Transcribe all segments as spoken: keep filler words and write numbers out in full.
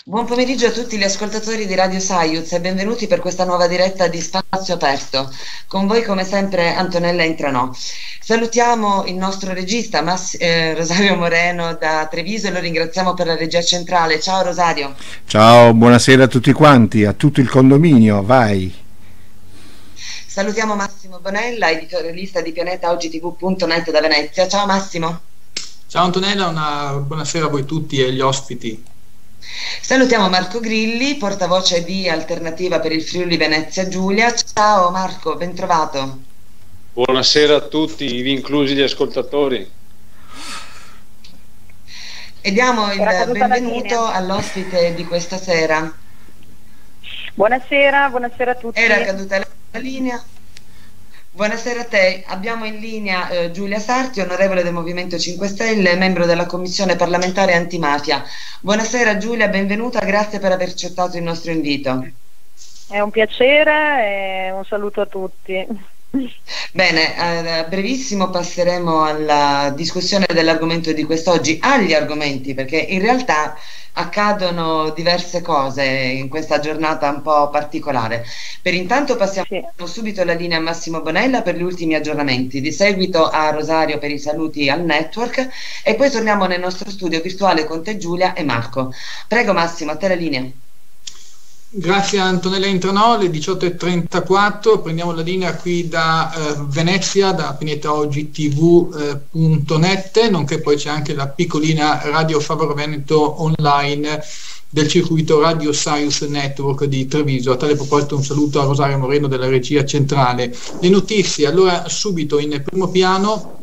Buon pomeriggio a tutti gli ascoltatori di Radio Saiuz e benvenuti per questa nuova diretta di Spazio Aperto. Con voi come sempre Antonella Intranò. Salutiamo il nostro regista Mass- eh, Rosario Moreno da Treviso e lo ringraziamo per la regia centrale. Ciao Rosario. Ciao, buonasera a tutti quanti, a tutto il condominio, vai. Salutiamo Massimo Bonella, editorialista di pianeta oggi ti vu punto net da Venezia. Ciao Massimo. Ciao Antonella, una buonasera a voi tutti e agli ospiti. Salutiamo Marco Grilli, portavoce di Alternativa per il Friuli Venezia Giulia. Ciao Marco, ben trovato. Buonasera a tutti, ivi inclusi gli ascoltatori. E diamo il benvenuto all'ospite di questa sera. Buonasera, buonasera a tutti. Era caduta la linea. Buonasera a te, abbiamo in linea eh, Giulia Sarti, onorevole del Movimento cinque Stelle, membro della Commissione parlamentare antimafia. Buonasera Giulia, benvenuta, grazie per aver accettato il nostro invito. È un piacere e un saluto a tutti. Bene, a brevissimo passeremo alla discussione dell'argomento di quest'oggi, agli argomenti, perché in realtà accadono diverse cose in questa giornata un po' particolare. Per intanto passiamo sì. subito la linea a Massimo Bonella per gli ultimi aggiornamenti, di seguito a Rosario per i saluti al network e poi torniamo nel nostro studio virtuale con te Giulia e Marco. Prego Massimo, a te la linea. Grazie Antonella Intranò, alle diciotto e trentaquattro prendiamo la linea qui da eh, Venezia, da pianeta oggi ti vu punto net, nonché poi c'è anche la piccolina Radio Favaro Veneto online del circuito Radio Saiuz Network di Treviso. A tale proposito un saluto a Rosario Moreno della regia centrale. Le notizie, allora subito in primo piano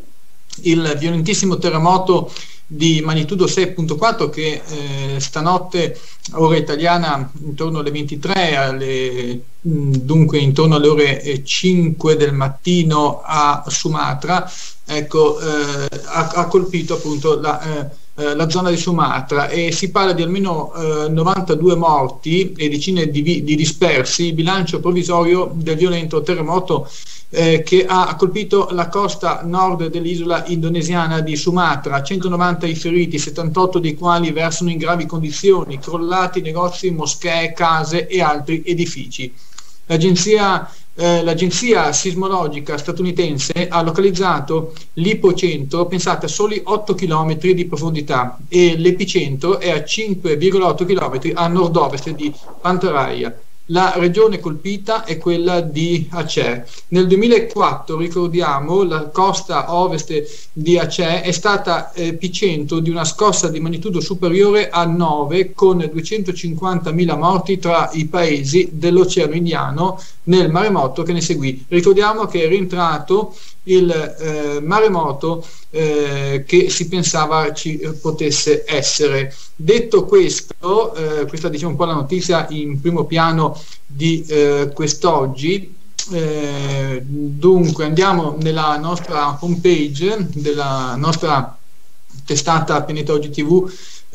il violentissimo terremoto di magnitudo sei virgola quattro che eh, stanotte ora italiana intorno alle ventitré, alle, dunque intorno alle ore cinque del mattino a Sumatra, ecco, eh, ha, ha colpito appunto la, eh, la zona di Sumatra e si parla di almeno eh, novantadue morti e decine di, di dispersi, bilancio provvisorio del violento terremoto Eh, che ha colpito la costa nord dell'isola indonesiana di Sumatra. Centonovanta i feriti, settantotto dei quali versano in gravi condizioni, crollati negozi, moschee, case e altri edifici. L'agenzia, eh, l'agenzia sismologica statunitense ha localizzato l'ipocentro, pensate, a soli otto chilometri di profondità e l'epicentro è a cinque virgola otto chilometri a nord-ovest di Pantaraia. La regione colpita è quella di Aceh. Nel duemilaquattro, ricordiamo, la costa ovest di Aceh è stata epicentro di una scossa di magnitudo superiore a nove con duecentocinquantamila morti tra i paesi dell'Oceano Indiano nel maremoto che ne seguì. Ricordiamo che è rientrato il eh, maremoto eh, che si pensava ci potesse essere. Detto questo, eh, questa diciamo un po' la notizia in primo piano di eh, quest'oggi. Eh, dunque andiamo nella nostra homepage della nostra testata Pianeta Oggi ti vu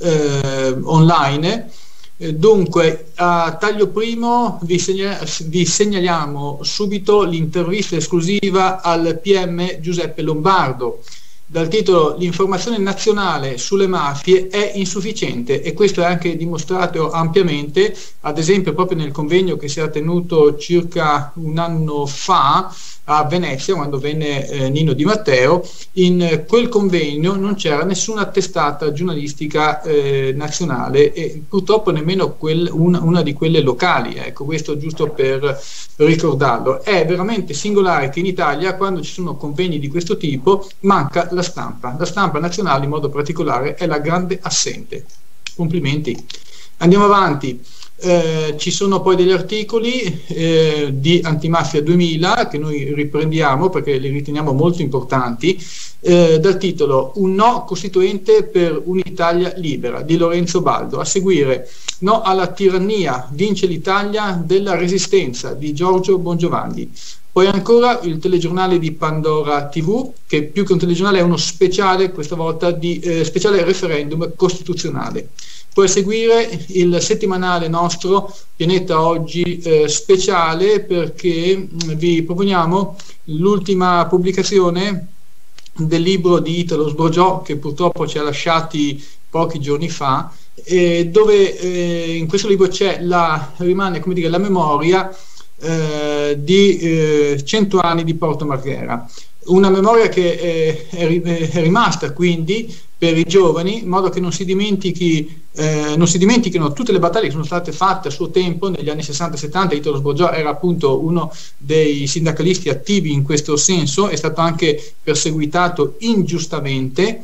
eh, online. Eh, dunque a taglio primo vi, segna- vi segnaliamo subito l'intervista esclusiva al P M Giuseppe Lombardo dal titolo "L'informazione nazionale sulle mafie è insufficiente", e questo è anche dimostrato ampiamente, ad esempio proprio nel convegno che si era tenuto circa un anno fa a Venezia, quando venne eh, Nino Di Matteo. In quel convegno non c'era nessuna testata giornalistica eh, nazionale e purtroppo nemmeno quel, una, una di quelle locali, ecco, questo giusto per ricordarlo. È veramente singolare che in Italia, quando ci sono convegni di questo tipo, manca la stampa. La stampa nazionale in modo particolare è la grande assente. Complimenti. Andiamo avanti. Eh, ci sono poi degli articoli eh, di Antimafia duemila che noi riprendiamo perché li riteniamo molto importanti, eh, dal titolo "Un no costituente per un'Italia libera" di Lorenzo Baldo. A seguire "No alla tirannia, vince l'Italia della resistenza" di Giorgio Bongiovanni. Poi ancora il telegiornale di Pandora ti vu, che più che un telegiornale è uno speciale, questa volta di eh, speciale referendum costituzionale. Poi a seguire il settimanale nostro Pianeta Oggi eh, speciale, perché mh, vi proponiamo l'ultima pubblicazione del libro di Italo Sborgiò, che purtroppo ci ha lasciati pochi giorni fa, eh, dove eh, in questo libro c'è la, rimane come dire, la memoria eh, di eh, cento anni di Porto Marghera. Una memoria che è, è, è rimasta quindi per i giovani, in modo che non si dimentichi, eh, non si dimentichino tutte le battaglie che sono state fatte a suo tempo negli anni sessanta settanta. Italo Sborgiò era appunto uno dei sindacalisti attivi in questo senso, è stato anche perseguitato ingiustamente,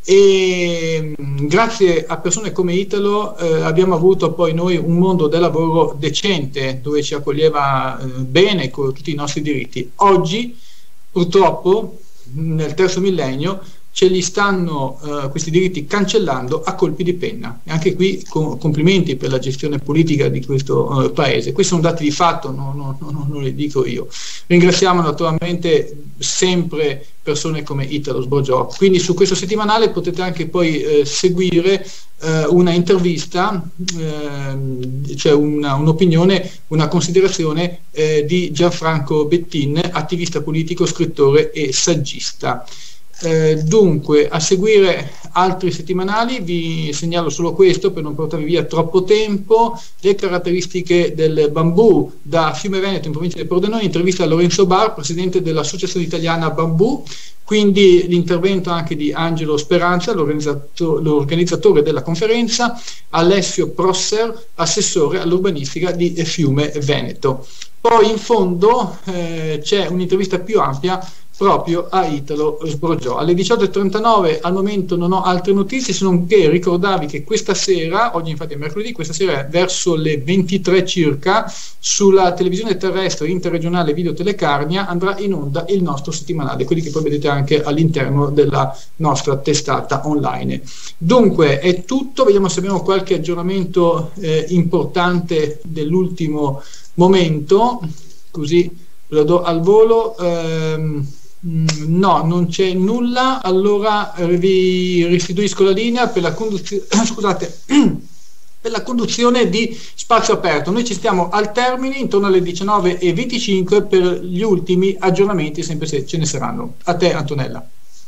e grazie a persone come Italo eh, abbiamo avuto poi noi un mondo del lavoro decente, dove ci accoglieva eh, bene con tutti i nostri diritti. Oggi purtroppo nel terzo millennio ce li stanno uh, questi diritti cancellando a colpi di penna, e anche qui com- complimenti per la gestione politica di questo uh, paese. Questi sono dati di fatto, no, no, no, non li dico io. Ringraziamo naturalmente sempre persone come Italo Sborgiò. Quindi su questo settimanale potete anche poi eh, seguire eh, una intervista, eh, cioè una, un'opinione, una considerazione eh, di Gianfranco Bettin, attivista politico, scrittore e saggista. Eh, dunque, a seguire altri settimanali, vi segnalo solo questo per non portarvi via troppo tempo: le caratteristiche del bambù da Fiume Veneto in provincia di Pordenone, intervista a Lorenzo Bar, presidente dell'Associazione Italiana Bambù, quindi l'intervento anche di Angelo Speranza, l'organizzato- l'organizzatore della conferenza, Alessio Prosser, assessore all'urbanistica di Fiume Veneto. Poi in fondo eh, c'è un'intervista più ampia proprio a Italo Sborgiò. Alle diciotto e trentanove al momento non ho altre notizie, se non che ricordavi che questa sera, oggi infatti è mercoledì, questa sera verso le ventitré circa, sulla televisione terrestre interregionale Video Telecarnia andrà in onda il nostro settimanale, quelli che poi vedete anche all'interno della nostra testata online. Dunque è tutto, vediamo se abbiamo qualche aggiornamento eh, importante dell'ultimo momento, così ve lo do al volo. ehm, No, non c'è nulla. Allora eh, vi restituisco la linea per la conduzione scusate per la conduzione di Spazio Aperto. Noi ci stiamo al termine intorno alle diciannove e venticinque per gli ultimi aggiornamenti, sempre se ce ne saranno. A te, Antonella.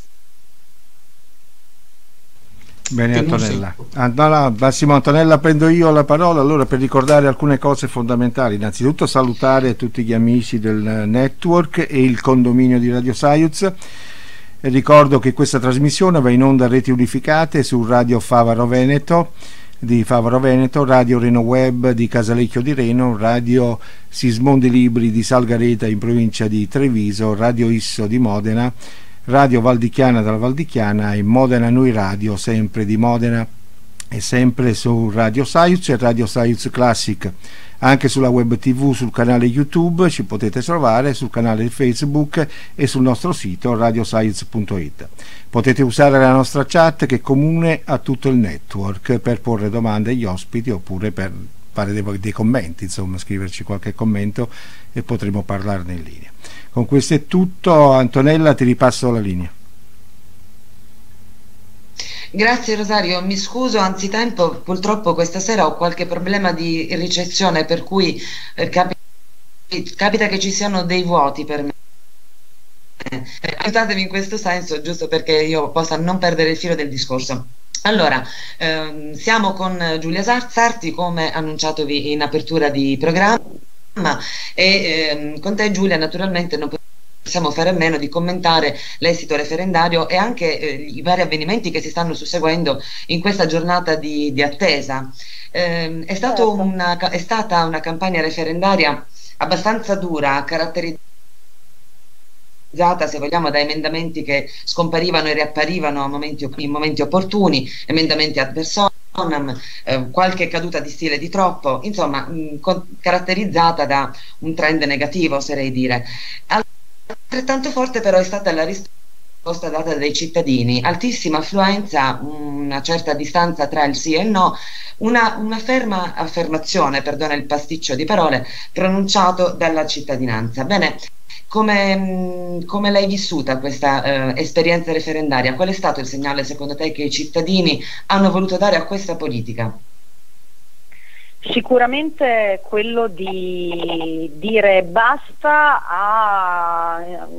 Bene, Antonella. Allora, Massimo Antonella, prendo io la parola allora per ricordare alcune cose fondamentali. Innanzitutto salutare tutti gli amici del network e il condominio di Radio Saiuz. E ricordo che questa trasmissione va in onda a reti unificate su Radio Favaro Veneto di Favaro Veneto, Radio Reno Web di Casalecchio di Reno, Radio Sismondi Libri di Salgareta in provincia di Treviso, Radio Isso di Modena, Radio Valdichiana dalla Valdichiana e Modena Noi Radio, sempre di Modena e sempre su Radio Saiuz e Radio Saiuz Classic. Anche sulla web tv, sul canale YouTube ci potete trovare, sul canale Facebook e sul nostro sito radio saiuz punto it. Potete usare la nostra chat che è comune a tutto il network per porre domande agli ospiti oppure per fare dei, dei commenti, insomma scriverci qualche commento e potremo parlarne in linea. Con questo è tutto. Antonella, ti ripasso la linea. Grazie Rosario, mi scuso anzitempo, purtroppo questa sera ho qualche problema di ricezione, per cui eh, capi- capita che ci siano dei vuoti per me. Eh, aiutatemi in questo senso, giusto perché io possa non perdere il filo del discorso. Allora, ehm, siamo con Giulia Sarti, come annunciatovi in apertura di programma, e ehm, con te Giulia naturalmente non possiamo fare a meno di commentare l'esito referendario e anche eh, i vari avvenimenti che si stanno susseguendo in questa giornata di, di attesa. Eh, è, stato certo. una, è stata una campagna referendaria abbastanza dura, caratterizzata, se vogliamo, da emendamenti che scomparivano e riapparivano a momenti, in momenti opportuni, emendamenti ad personam, eh, qualche caduta di stile di troppo, insomma mh, con, caratterizzata da un trend negativo, oserei dire. Altrettanto forte però è stata la risposta data dai cittadini: altissima affluenza, una certa distanza tra il sì e il no, una, una ferma affermazione, perdona il pasticcio di parole, pronunciato dalla cittadinanza. Bene, come, come l'hai vissuta questa eh, esperienza referendaria? Qual è stato il segnale secondo te che i cittadini hanno voluto dare a questa politica? Sicuramente quello di dire basta a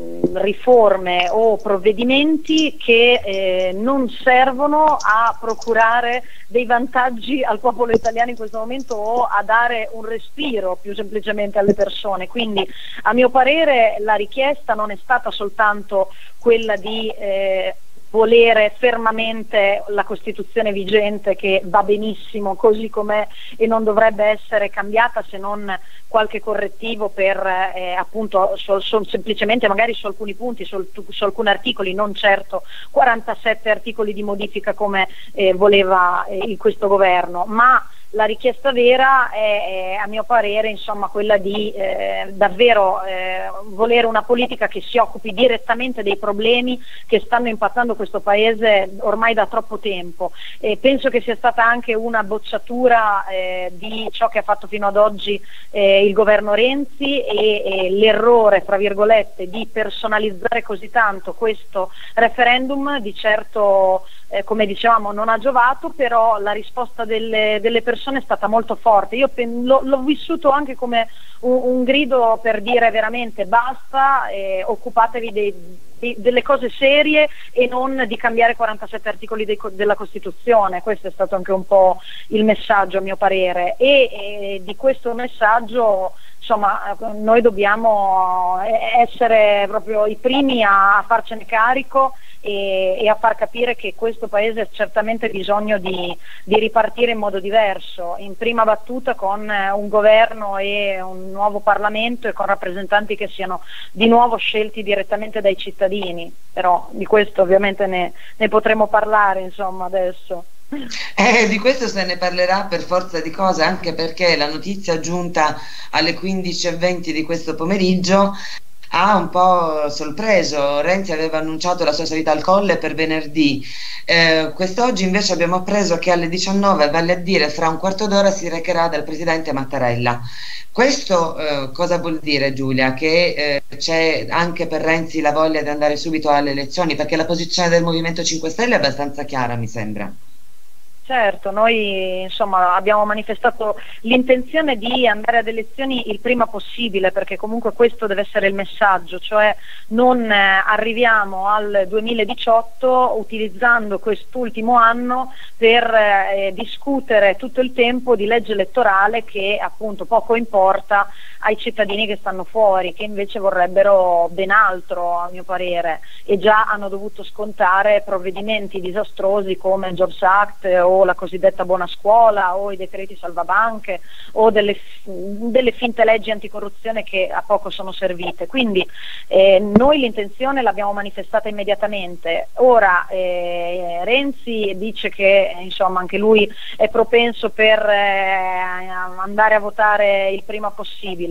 riforme o provvedimenti che eh, non servono a procurare dei vantaggi al popolo italiano in questo momento o a dare un respiro più semplicemente alle persone. Quindi a mio parere la richiesta non è stata soltanto quella di eh, volere fermamente la Costituzione vigente, che va benissimo così com'è e non dovrebbe essere cambiata se non qualche correttivo per eh, appunto so, so, semplicemente magari su alcuni punti, su, su alcuni articoli, non certo quarantasette articoli di modifica come eh, voleva eh, questo governo, ma la richiesta vera è, è a mio parere insomma quella di eh, davvero eh, volere una politica che si occupi direttamente dei problemi che stanno impattando questo paese ormai da troppo tempo, e penso che sia stata anche una bocciatura eh, di ciò che ha fatto fino ad oggi eh, il governo Renzi e, e l'errore fra virgolette di personalizzare così tanto questo referendum di certo Eh, come dicevamo non ha giovato, però la risposta delle, delle persone è stata molto forte. Io pen- lo, l'ho vissuto anche come un, un grido per dire veramente basta, eh, occupatevi dei, di, delle cose serie e non di cambiare quarantasette articoli dei, della Costituzione. Questo è stato anche un po' il messaggio a mio parere, e, e di questo messaggio insomma noi dobbiamo essere proprio i primi a farcene carico e, e a far capire che questo paese ha certamente bisogno di, di ripartire in modo diverso, in prima battuta con un governo e un nuovo Parlamento e con rappresentanti che siano di nuovo scelti direttamente dai cittadini, però di questo ovviamente ne, ne potremo parlare insomma adesso. Eh, di questo se ne parlerà per forza di cose, anche perché la notizia giunta alle quindici e venti di questo pomeriggio ha un po' sorpreso. Renzi aveva annunciato la sua salita al Colle per venerdì, eh, quest'oggi invece abbiamo appreso che alle diciannove, vale a dire fra un quarto d'ora, si recherà dal presidente Mattarella. Questo eh, cosa vuol dire, Giulia? Che eh, c'è anche per Renzi la voglia di andare subito alle elezioni, perché la posizione del Movimento cinque Stelle è abbastanza chiara, mi sembra. Certo, noi insomma abbiamo manifestato l'intenzione di andare ad elezioni il prima possibile, perché comunque questo deve essere il messaggio, cioè non eh, arriviamo al duemiladiciotto utilizzando quest'ultimo anno per eh, discutere tutto il tempo di legge elettorale che appunto poco importa ai cittadini che stanno fuori, che invece vorrebbero ben altro a mio parere, e già hanno dovuto scontare provvedimenti disastrosi come il Jobs Act o la cosiddetta buona scuola o i decreti salvabanche o delle, delle finte leggi anticorruzione che a poco sono servite. Quindi eh, noi l'intenzione l'abbiamo manifestata immediatamente. Ora eh, Renzi dice che insomma anche lui è propenso per eh, andare a votare il prima possibile.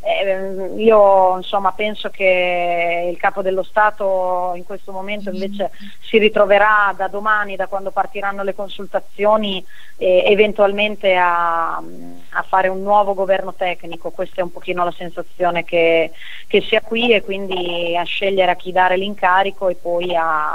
Eh, io insomma penso che il capo dello Stato in questo momento invece si ritroverà da domani, da quando partiranno le consultazioni, eh, eventualmente a, a fare un nuovo governo tecnico. Questa è un pochino la sensazione che, che sia qui, e quindi a scegliere a chi dare l'incarico, e poi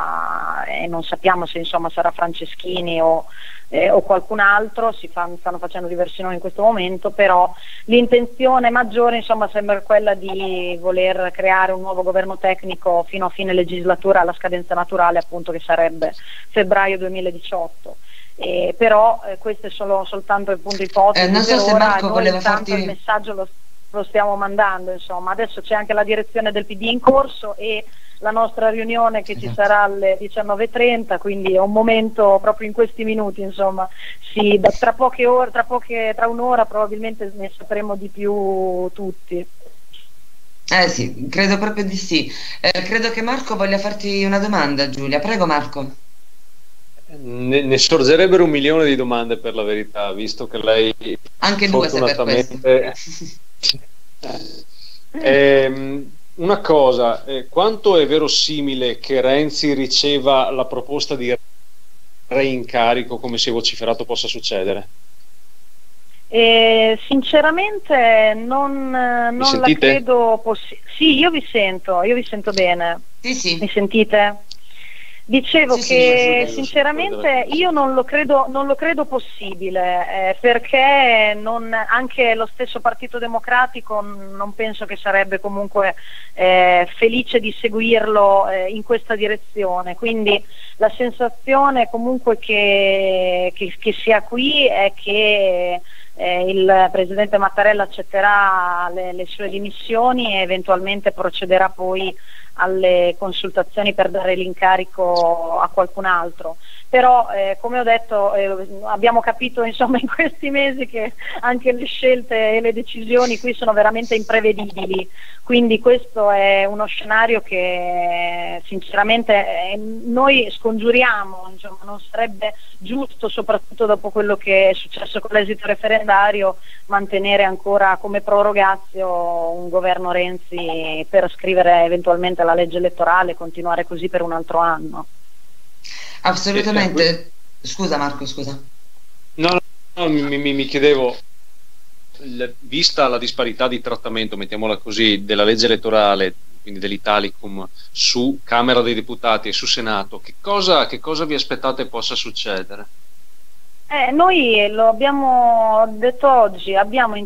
a, e non sappiamo se insomma sarà Franceschini o Eh, o qualcun altro, si fanno, stanno facendo diversi nomi in questo momento, però l'intenzione maggiore insomma sembra quella di voler creare un nuovo governo tecnico fino a fine legislatura, alla scadenza naturale appunto che sarebbe febbraio duemiladiciotto. Eh, però eh, queste sono soltanto appunto ipotesi, eh, non so per se ora Marco noi voleva intanto farti... il messaggio lo, lo stiamo mandando, insomma adesso c'è anche la direzione del P D in corso e la nostra riunione che ci sarà alle diciannove e trenta, quindi è un momento proprio in questi minuti, insomma, sì, da, tra poche ore, tra, poche, tra un'ora probabilmente ne sapremo di più tutti. Eh sì, credo proprio di sì. Eh, credo che Marco voglia farti una domanda, Giulia. Prego Marco. Ne, ne sorgerebbero un milione di domande, per la verità, visto che lei anche due se per questo. ehm, Una cosa, eh, quanto è verosimile che Renzi riceva la proposta di reincarico, come si è vociferato, possa succedere? Eh, sinceramente non, non la credo possibile. Sì, io vi sento, io vi sento bene. Sì, sì. Mi sentite? Dicevo sì, che sì, sinceramente io non lo credo, non lo credo possibile, eh, perché non, anche lo stesso Partito Democratico non penso che sarebbe comunque eh, felice di seguirlo eh, in questa direzione, quindi la sensazione comunque che, che, che sia qui è che eh, il Presidente Mattarella accetterà le, le sue dimissioni e eventualmente procederà poi alle consultazioni per dare l'incarico a qualcun altro. Però eh, come ho detto eh, abbiamo capito insomma in questi mesi che anche le scelte e le decisioni qui sono veramente imprevedibili, quindi questo è uno scenario che sinceramente eh, noi scongiuriamo, insomma, non sarebbe giusto, soprattutto dopo quello che è successo con l'esito referendario, mantenere ancora come prorogazio un governo Renzi per scrivere eventualmente la legge elettorale e continuare così per un altro anno. Assolutamente. Scusa Marco, scusa. No, no, no mi, mi, mi chiedevo, vista la disparità di trattamento, mettiamola così, della legge elettorale, quindi dell'Italicum, su Camera dei Deputati e su Senato, che cosa, che cosa vi aspettate possa succedere? Eh, noi lo abbiamo detto oggi, abbiamo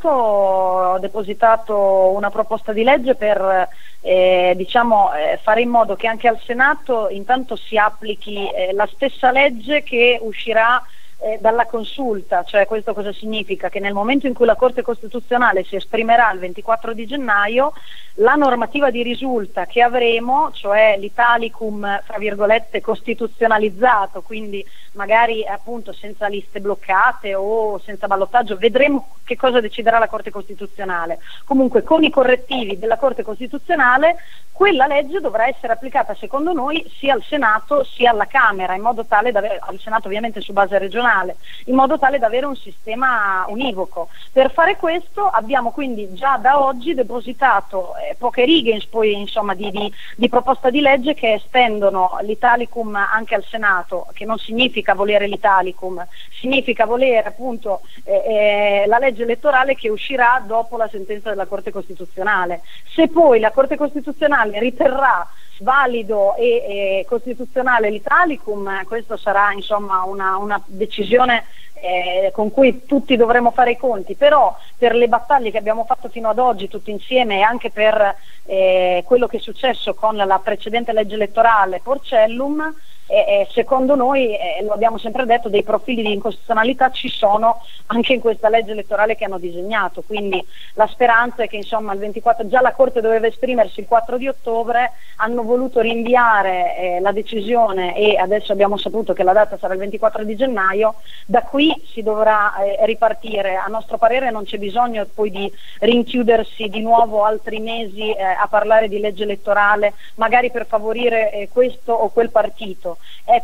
intanto depositato una proposta di legge per eh, diciamo, eh, fare in modo che anche al Senato intanto si applichi eh, la stessa legge che uscirà eh, dalla consulta, cioè questo cosa significa? Che nel momento in cui la Corte Costituzionale si esprimerà il ventiquattro di gennaio, la normativa di risulta che avremo, cioè l'Italicum fra virgolette costituzionalizzato, quindi magari appunto senza liste bloccate o senza ballottaggio, vedremo che cosa deciderà la Corte Costituzionale. Comunque con i correttivi della Corte Costituzionale quella legge dovrà essere applicata secondo noi sia al Senato sia alla Camera, in modo tale da avere, al Senato ovviamente su base regionale, in modo tale da avere un sistema univoco. Per fare questo abbiamo quindi già da oggi depositato eh, poche righe poi, insomma, di, di, di proposta di legge che estendono l'Italicum anche al Senato, che non significa volere l'Italicum, significa volere appunto eh, eh, la legge elettorale che uscirà dopo la sentenza della Corte Costituzionale. Se poi la Corte Costituzionale riterrà valido e, e costituzionale l'Italicum, questo sarà insomma una, una decisione eh, con cui tutti dovremo fare i conti, però per le battaglie che abbiamo fatto fino ad oggi tutti insieme e anche per eh, quello che è successo con la precedente legge elettorale Porcellum, E, e secondo noi, eh, lo abbiamo sempre detto, dei profili di incostituzionalità ci sono anche in questa legge elettorale che hanno disegnato, quindi la speranza è che insomma il ventiquattro, già la Corte doveva esprimersi il quattro di ottobre, hanno voluto rinviare eh, la decisione e adesso abbiamo saputo che la data sarà il ventiquattro di gennaio, da qui si dovrà eh, ripartire. A nostro parere non c'è bisogno poi di rinchiudersi di nuovo altri mesi eh, a parlare di legge elettorale, magari per favorire eh, questo o quel partito. È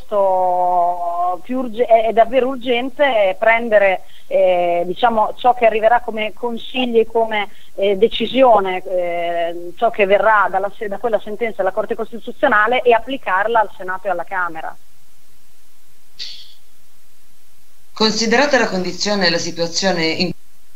piuttosto più urge- è davvero urgente prendere eh, diciamo ciò che arriverà come consigli e come eh, decisione, eh, ciò che verrà dalla, da quella sentenza della Corte Costituzionale e applicarla al Senato e alla Camera. Considerata la condizione e la situazione in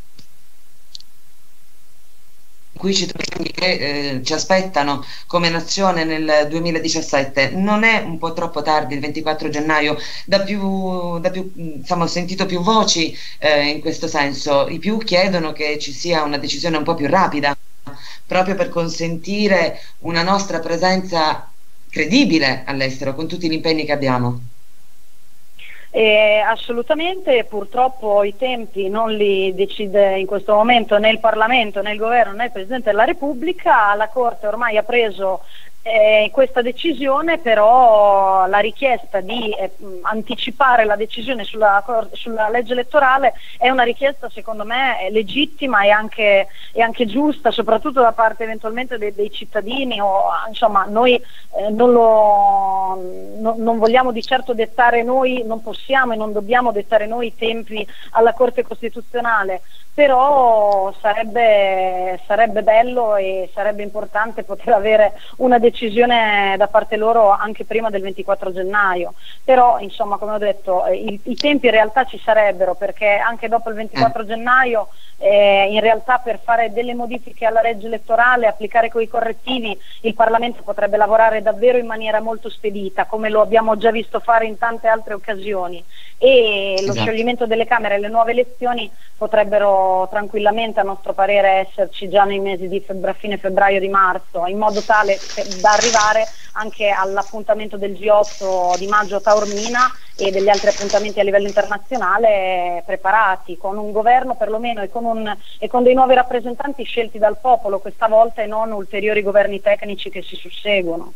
cui ci troviamo, che eh, ci aspettano come nazione nel duemiladiciassette, non è un po' troppo tardi il ventiquattro gennaio? Da più, da più insomma, ho sentito più voci eh, in questo senso, i più chiedono che ci sia una decisione un po' più rapida, proprio per consentire una nostra presenza credibile all'estero con tutti gli impegni che abbiamo. Eh, assolutamente, purtroppo i tempi non li decide in questo momento né il Parlamento, né il Governo, né il Presidente della Repubblica. La Corte ormai ha preso eh, questa decisione, però la richiesta di eh, anticipare la decisione sulla, sulla legge elettorale è una richiesta secondo me legittima e anche, e anche giusta, soprattutto da parte eventualmente dei, dei cittadini, o insomma noi eh, non, lo, no, non vogliamo di certo dettare noi, non possiamo e non dobbiamo dettare noi i tempi alla Corte Costituzionale, però sarebbe, sarebbe bello e sarebbe importante poter avere una decisione decisione da parte loro anche prima del ventiquattro gennaio, però insomma, come ho detto, eh, i, i tempi in realtà ci sarebbero, perché anche dopo il ventiquattro gennaio eh, in realtà per fare delle modifiche alla legge elettorale, applicare quei correttivi, il Parlamento potrebbe lavorare davvero in maniera molto spedita, come lo abbiamo già visto fare in tante altre occasioni, e lo esatto. scioglimento delle Camere e le nuove elezioni potrebbero tranquillamente, a nostro parere, esserci già nei mesi di febbraio, fine febbraio di marzo, in modo tale da arrivare anche all'appuntamento del G otto di maggio a Taormina e degli altri appuntamenti a livello internazionale preparati, con un governo perlomeno e con, un, e con dei nuovi rappresentanti scelti dal popolo questa volta, e non ulteriori governi tecnici che si susseguono.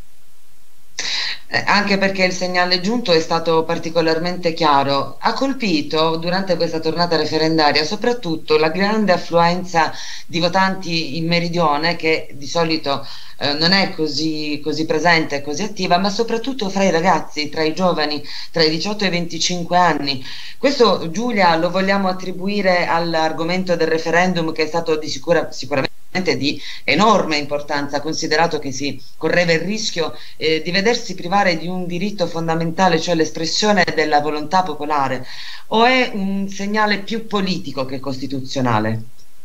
Eh, anche perché il segnale giunto è stato particolarmente chiaro. Ha colpito durante questa tornata referendaria soprattutto la grande affluenza di votanti in meridione, che di solito eh, non è così, così presente e così attiva, ma soprattutto fra i ragazzi, tra i giovani, tra i diciotto e i venticinque anni. Questo, Giulia, lo vogliamo attribuire all'argomento del referendum, che è stato di sicura, sicuramente di enorme importanza, considerato che si correva il rischio eh, di vedersi privare di un diritto fondamentale, cioè l'espressione della volontà popolare, o è un segnale più politico che costituzionale?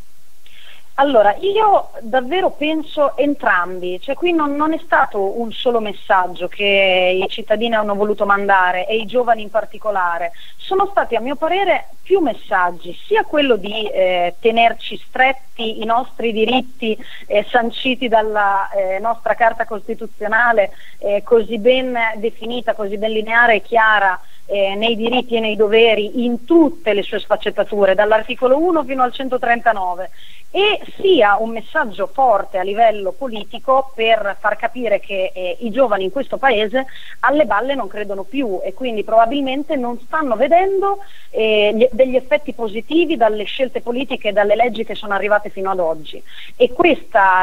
Allora, io davvero penso entrambi, cioè qui non, non è stato un solo messaggio che i cittadini hanno voluto mandare, e i giovani in particolare, sono stati a mio parere più messaggi, sia quello di eh, tenerci stretti i nostri diritti eh, sanciti dalla eh, nostra Carta Costituzionale, eh, così ben definita, così ben lineare e chiara, Eh, nei diritti e nei doveri in tutte le sue sfaccettature, dall'articolo uno fino al centotrentanove, e sia un messaggio forte a livello politico per far capire che eh, i giovani in questo paese alle balle non credono più, e quindi probabilmente non stanno vedendo eh, gli, degli effetti positivi dalle scelte politiche e dalle leggi che sono arrivate fino ad oggi, e questa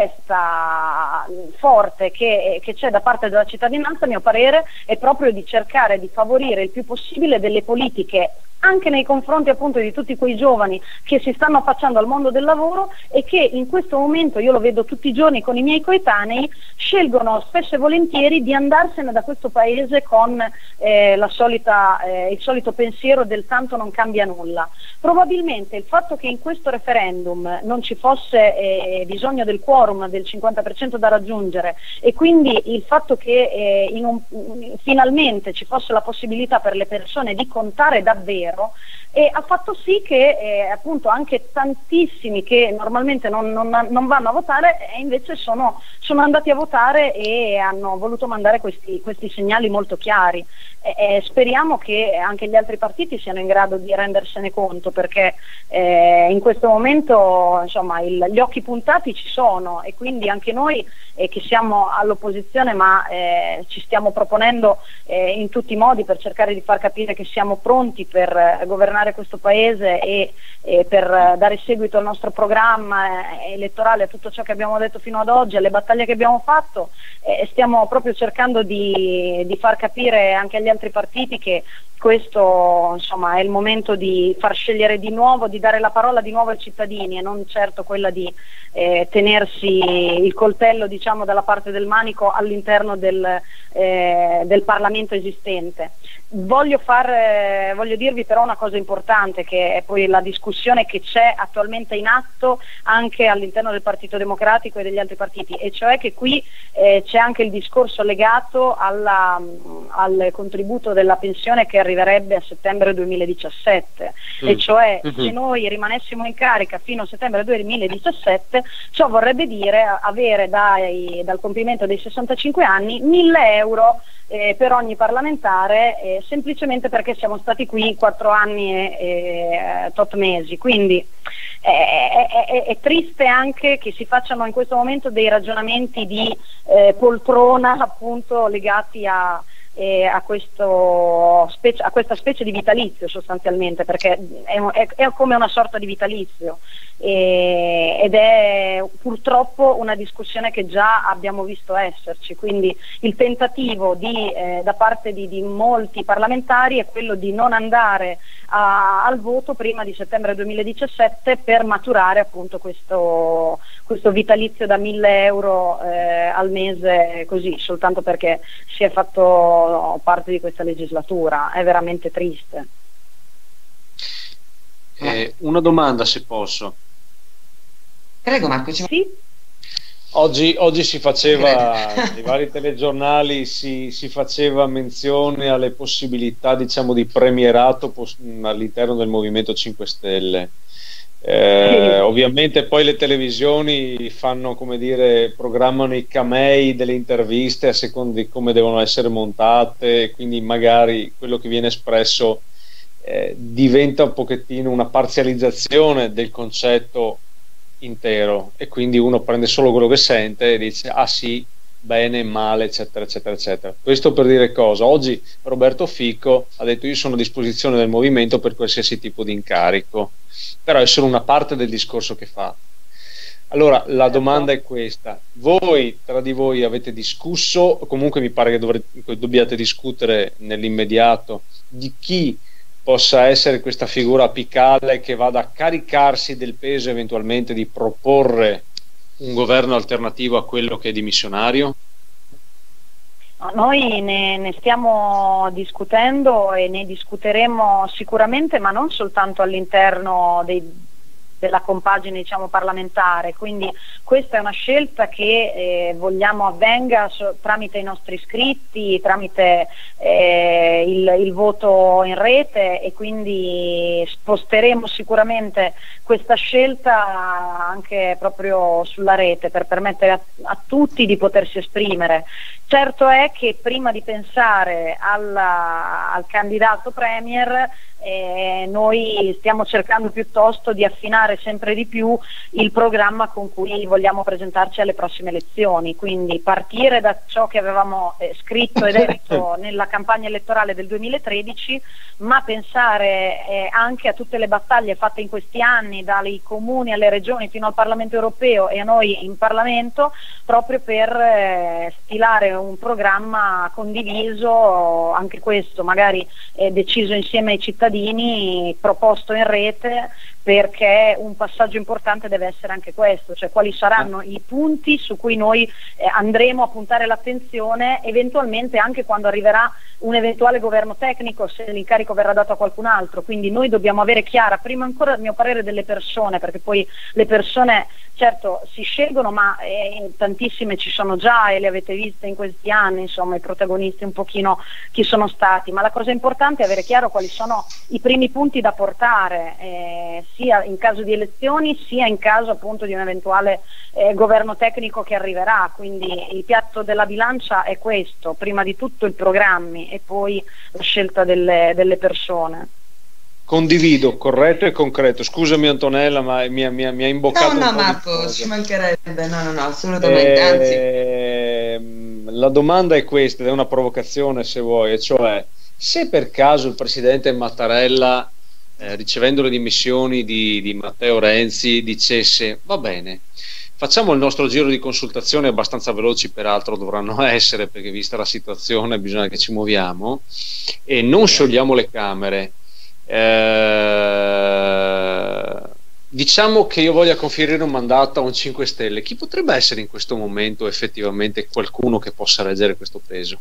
richiesta forte che, che c'è da parte della cittadinanza, a mio parere, è proprio di cercare di favorire il più possibile delle politiche anche nei confronti appunto di tutti quei giovani che si stanno affacciando al mondo del lavoro, e che in questo momento, io lo vedo tutti i giorni con i miei coetanei, scelgono spesso e volentieri di andarsene da questo paese con eh, la solita, eh, il solito pensiero del tanto non cambia nulla. Probabilmente il fatto che in questo referendum non ci fosse eh, bisogno del quorum del cinquanta per cento da raggiungere, e quindi il fatto che eh, in un, finalmente ci fosse la possibilità per le persone di contare davvero, e ha fatto sì che eh, appunto anche tantissimi che normalmente non, non, non vanno a votare e invece sono, sono andati a votare e hanno voluto mandare questi, questi segnali molto chiari. E, e speriamo che anche gli altri partiti siano in grado di rendersene conto, perché eh, in questo momento insomma il, gli occhi puntati ci sono, e quindi anche noi eh, che siamo all'opposizione ma eh, ci stiamo proponendo eh, in tutti i modi per cercare di far capire che siamo pronti per eh, governare questo paese e, e per eh, dare seguito al nostro programma eh, elettorale, a tutto ciò che abbiamo detto fino ad oggi, alle battaglie che abbiamo fatto, e eh, stiamo proprio cercando di, di far capire anche agli altri partiti che questo insomma è il momento di far scegliere di nuovo, di dare la parola di nuovo ai cittadini, e non certo quella di eh, tenersi il coltello diciamo dalla parte del manico all'interno del, eh, del Parlamento esistente. Voglio, far, eh, voglio dirvi però una cosa importante, che è poi la discussione che c'è attualmente in atto anche all'interno del Partito Democratico e degli altri partiti, e cioè che qui eh, c'è anche il discorso legato alla, al contributo della pensione che arriverebbe a settembre duemiladiciassette, mm. e cioè mm-hmm. se noi rimanessimo in carica fino a settembre duemiladiciassette, ciò vorrebbe dire avere dai, dal compimento dei sessantacinque anni mille euro Eh, per ogni parlamentare, eh, semplicemente perché siamo stati qui quattro anni e, e tot mesi. Quindi eh, è, è, è triste anche che si facciano in questo momento dei ragionamenti di eh, poltrona appunto legati a E a, questo specie, a questa specie di vitalizio sostanzialmente, perché è, è, è come una sorta di vitalizio, e, ed è purtroppo una discussione che già abbiamo visto esserci. Quindi il tentativo di, eh, da parte di, di molti parlamentari è quello di non andare a, al voto prima di settembre duemiladiciassette per maturare appunto questo, questo vitalizio da mille euro eh, al mese così, soltanto perché si è fatto parte di questa legislatura. È veramente triste. Eh, una domanda, se posso. Prego Marco. Ci... Sì? Oggi, oggi si faceva, nei vari telegiornali si, si faceva menzione alle possibilità, diciamo, di premierato all'interno del Movimento cinque Stelle. Eh, sì. Ovviamente poi le televisioni fanno, come dire, programmano i camei delle interviste a seconda di come devono essere montate, quindi magari quello che viene espresso eh, diventa un pochettino una parzializzazione del concetto intero, e quindi uno prende solo quello che sente e dice ah sì, bene, male, eccetera eccetera eccetera. Questo per dire cosa? Oggi Roberto Fico ha detto: io sono a disposizione del movimento per qualsiasi tipo di incarico, però è solo una parte del discorso che fa. Allora la domanda è questa: voi tra di voi avete discusso, o comunque mi pare che dovrete, dobbiate discutere nell'immediato, di chi possa essere questa figura apicale che vada a caricarsi del peso eventualmente di proporre un governo alternativo a quello che è dimissionario? Noi ne, ne stiamo discutendo e ne discuteremo sicuramente, ma non soltanto all'interno dei della compagine, diciamo, parlamentare, quindi questa è una scelta che eh, vogliamo avvenga so, tramite i nostri iscritti, tramite eh, il, il voto in rete, e quindi sposteremo sicuramente questa scelta anche proprio sulla rete per permettere a, a tutti di potersi esprimere. Certo è che prima di pensare alla, al candidato premier Eh, noi stiamo cercando piuttosto di affinare sempre di più il programma con cui vogliamo presentarci alle prossime elezioni, quindi partire da ciò che avevamo eh, scritto e detto nella campagna elettorale del duemilatredici, ma pensare eh, anche a tutte le battaglie fatte in questi anni, dai comuni alle regioni fino al Parlamento europeo e a noi in Parlamento, proprio per eh, stilare un programma condiviso, anche questo magari eh, deciso insieme ai cittadini, proposto in rete, perché un passaggio importante deve essere anche questo, cioè quali saranno i punti su cui noi eh, andremo a puntare l'attenzione, eventualmente anche quando arriverà un eventuale governo tecnico, se l'incarico verrà dato a qualcun altro. Quindi noi dobbiamo avere chiara, prima ancora a mio parere, delle persone, perché poi le persone certo si scelgono, ma eh, tantissime ci sono già e le avete viste in questi anni, insomma, i protagonisti un pochino chi sono stati, ma la cosa importante è avere chiaro quali sono i primi punti da portare, eh, sia in caso di elezioni sia in caso appunto di un eventuale eh, governo tecnico che arriverà. Quindi il piatto della bilancia è questo: prima di tutto i programmi e poi la scelta delle, delle persone. Condivido, corretto e concreto. Scusami Antonella, ma mi ha, mi ha, mi ha imboccato no, no, un po' Marco, ci mancherebbe, no, no, no, assolutamente, anzi. Eh, la domanda è questa, ed è una provocazione se vuoi, e cioè: se per caso il presidente Mattarella, eh, ricevendo le dimissioni di, di Matteo Renzi, dicesse va bene, facciamo il nostro giro di consultazioni, abbastanza veloci peraltro dovranno essere, perché vista la situazione bisogna che ci muoviamo, e non sciogliamo le Camere, eh, diciamo che io voglia conferire un mandato a un cinque Stelle, chi potrebbe essere in questo momento effettivamente qualcuno che possa reggere questo peso?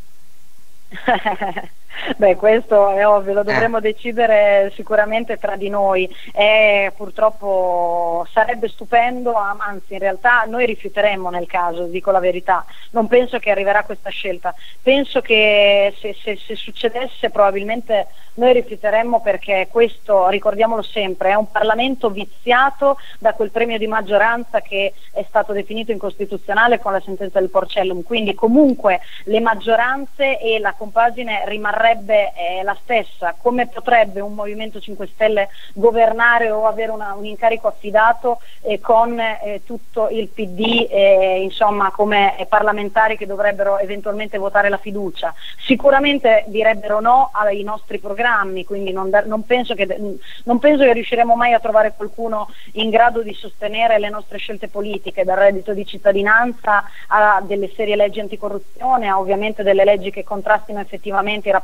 Beh, questo è ovvio, lo dovremmo eh. decidere sicuramente tra di noi. E purtroppo sarebbe stupendo, anzi in realtà noi rifiuteremmo nel caso, dico la verità. Non penso che arriverà questa scelta. Penso che se, se, se succedesse probabilmente noi rifiuteremmo, perché questo, ricordiamolo sempre, è un Parlamento viziato da quel premio di maggioranza che è stato definito incostituzionale con la sentenza del Porcellum. Quindi comunque le maggioranze e la compagine rimarrebbe eh, la stessa. Come potrebbe un Movimento cinque Stelle governare o avere una, un incarico affidato eh, con eh, tutto il P D eh, insomma come eh, parlamentari che dovrebbero eventualmente votare la fiducia? Sicuramente direbbero no ai nostri programmi, quindi non, non, penso che, non penso che riusciremo mai a trovare qualcuno in grado di sostenere le nostre scelte politiche, dal reddito di cittadinanza a delle serie leggi anticorruzione, a ovviamente delle leggi che contrastino effettivamente i rapporti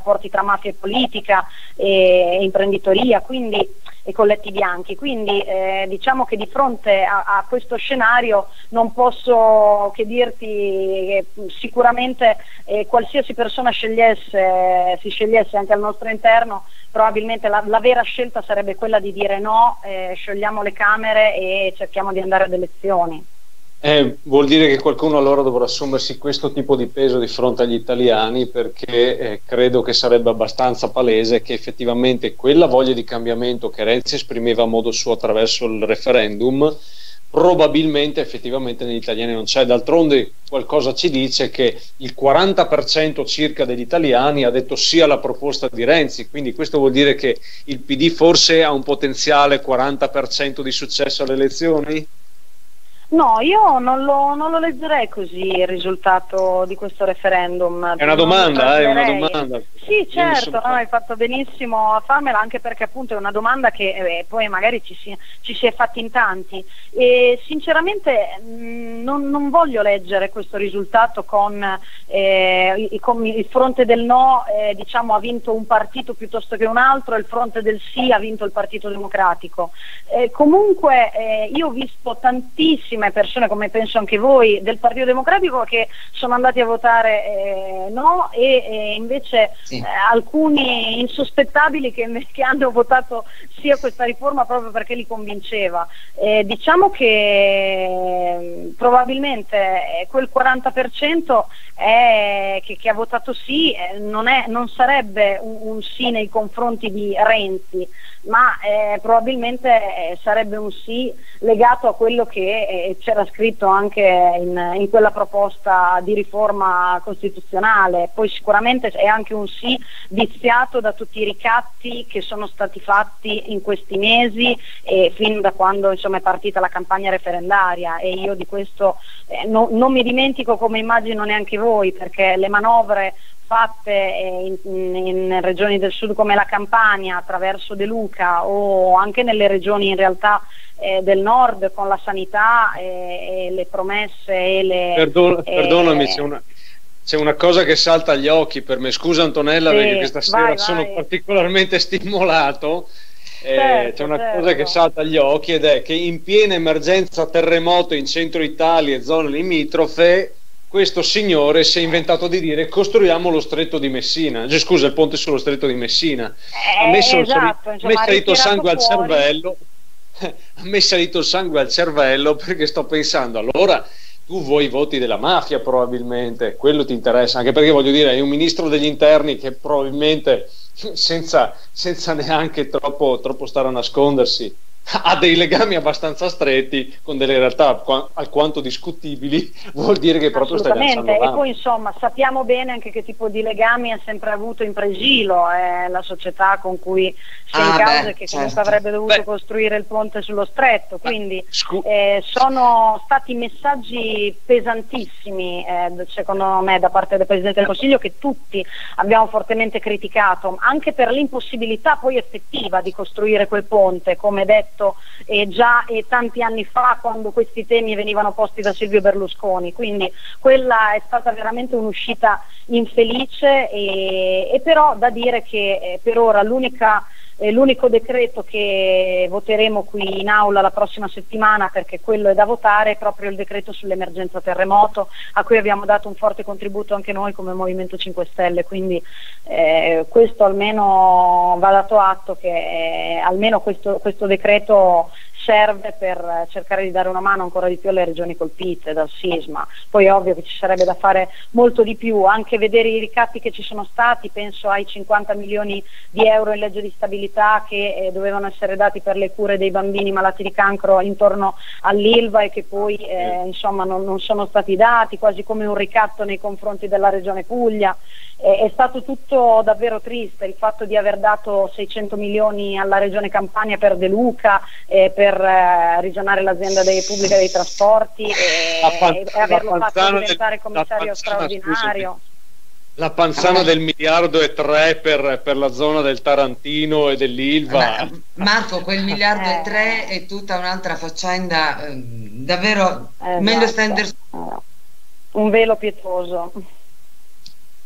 rapporti tra mafia e politica e, e imprenditoria, quindi e colletti bianchi, quindi eh, diciamo che di fronte a, a questo scenario non posso che dirti che sicuramente eh, qualsiasi persona scegliesse, si scegliesse anche al nostro interno, probabilmente la, la vera scelta sarebbe quella di dire no, eh, sciogliamo le Camere e cerchiamo di andare ad elezioni. Eh, vuol dire che qualcuno allora dovrà assumersi questo tipo di peso di fronte agli italiani, perché eh, credo che sarebbe abbastanza palese che effettivamente quella voglia di cambiamento che Renzi esprimeva a modo suo attraverso il referendum probabilmente effettivamente negli italiani non c'è. D'altronde qualcosa ci dice che il quaranta per cento circa degli italiani ha detto sì alla proposta di Renzi, quindi questo vuol dire che il P D forse ha un potenziale quaranta per cento di successo alle elezioni? No, io non lo, non lo leggerei così il risultato di questo referendum. È una domanda, eh, è una domanda. Sì, certo, no, hai fatto benissimo a farmela, anche perché appunto è una domanda che eh, poi magari ci si, ci si è fatti in tanti. E sinceramente mh, non, non voglio leggere questo risultato con, eh, il, con il fronte del no, eh, diciamo ha vinto un partito piuttosto che un altro, e il fronte del sì ha vinto il Partito Democratico. Eh, comunque eh, io ho visto tantissime persone, come penso anche voi, del Partito Democratico che sono andati a votare eh, no e, e invece sì. eh, alcuni insospettabili che, che hanno votato sì a questa riforma proprio perché li convinceva. Eh, diciamo che eh, probabilmente eh, quel quaranta per cento è, che, che ha votato sì eh, non, è, non sarebbe un, un sì nei confronti di Renzi, ma eh, probabilmente eh, sarebbe un sì legato a quello che eh, c'era scritto anche in, in quella proposta di riforma costituzionale. Poi sicuramente è anche un sì viziato da tutti i ricatti che sono stati fatti in questi mesi e fin da quando insomma è partita la campagna referendaria, e io di questo eh, no, non mi dimentico, come immagino neanche voi, perché le manovre fatte in, in, in regioni del sud come la Campania attraverso De Luca, o anche nelle regioni in realtà eh, del nord con la sanità e, e le promesse e le Perdon- eh, perdonami, c'è una, c'è una cosa che salta agli occhi per me, scusa Antonella, sì, perché questa sera vai, sono vai. particolarmente stimolato. Eh, certo, c'è una certo. cosa che salta agli occhi, ed è che in piena emergenza terremoto in centro Italia e zone limitrofe questo signore si è inventato di dire costruiamo lo stretto di Messina, cioè, scusa, il ponte sullo stretto di Messina. Eh, ha messo esatto, il salito il sangue fuori. al cervello a me è salito il sangue al cervello, perché sto pensando, allora tu vuoi i voti della mafia, probabilmente quello ti interessa, anche perché voglio dire, hai un ministro degli interni che probabilmente senza, senza neanche troppo, troppo stare a nascondersi ha dei legami abbastanza stretti con delle realtà qu- alquanto discutibili, vuol dire che proprio stai assolutamente, pensando e poi insomma sappiamo bene anche che tipo di legami ha sempre avuto in Pregilo, eh, la società con cui si è ah, in causa e che certo. comunque avrebbe dovuto beh. costruire il ponte sullo stretto, quindi Scu- eh, sono stati messaggi pesantissimi eh, secondo me da parte del Presidente del Consiglio, che tutti abbiamo fortemente criticato, anche per l'impossibilità poi effettiva di costruire quel ponte, come detto E già e tanti anni fa, quando questi temi venivano posti da Silvio Berlusconi. Quindi quella è stata veramente un'uscita infelice, e, e però da dire che eh, per ora l'unica eh, l'unico decreto che voteremo qui in aula la prossima settimana, perché quello è da votare, è proprio il decreto sull'emergenza terremoto, a cui abbiamo dato un forte contributo anche noi come Movimento cinque Stelle, quindi eh, questo almeno va dato atto che eh, almeno questo, questo decreto serve per cercare di dare una mano ancora di più alle regioni colpite dal sisma. Poi è ovvio che ci sarebbe da fare molto di più, anche vedere i ricatti che ci sono stati, penso ai cinquanta milioni di euro in legge di stabilità che eh, dovevano essere dati per le cure dei bambini malati di cancro intorno all'Ilva e che poi eh, insomma non, non sono stati dati, quasi come un ricatto nei confronti della regione Puglia. È stato tutto davvero triste il fatto di aver dato seicento milioni alla regione Campania per De Luca, eh, per eh, risanare l'azienda dei, pubblica dei trasporti e, pan- e averlo fatto diventare del, commissario la panzana, straordinario. Scusami. La panzana ah, del miliardo e tre per, per la zona del Tarantino e dell'Ilva. Ah, Marco, quel miliardo eh. e tre è tutta un'altra faccenda, eh, davvero esatto. meglio stendere un velo pietoso.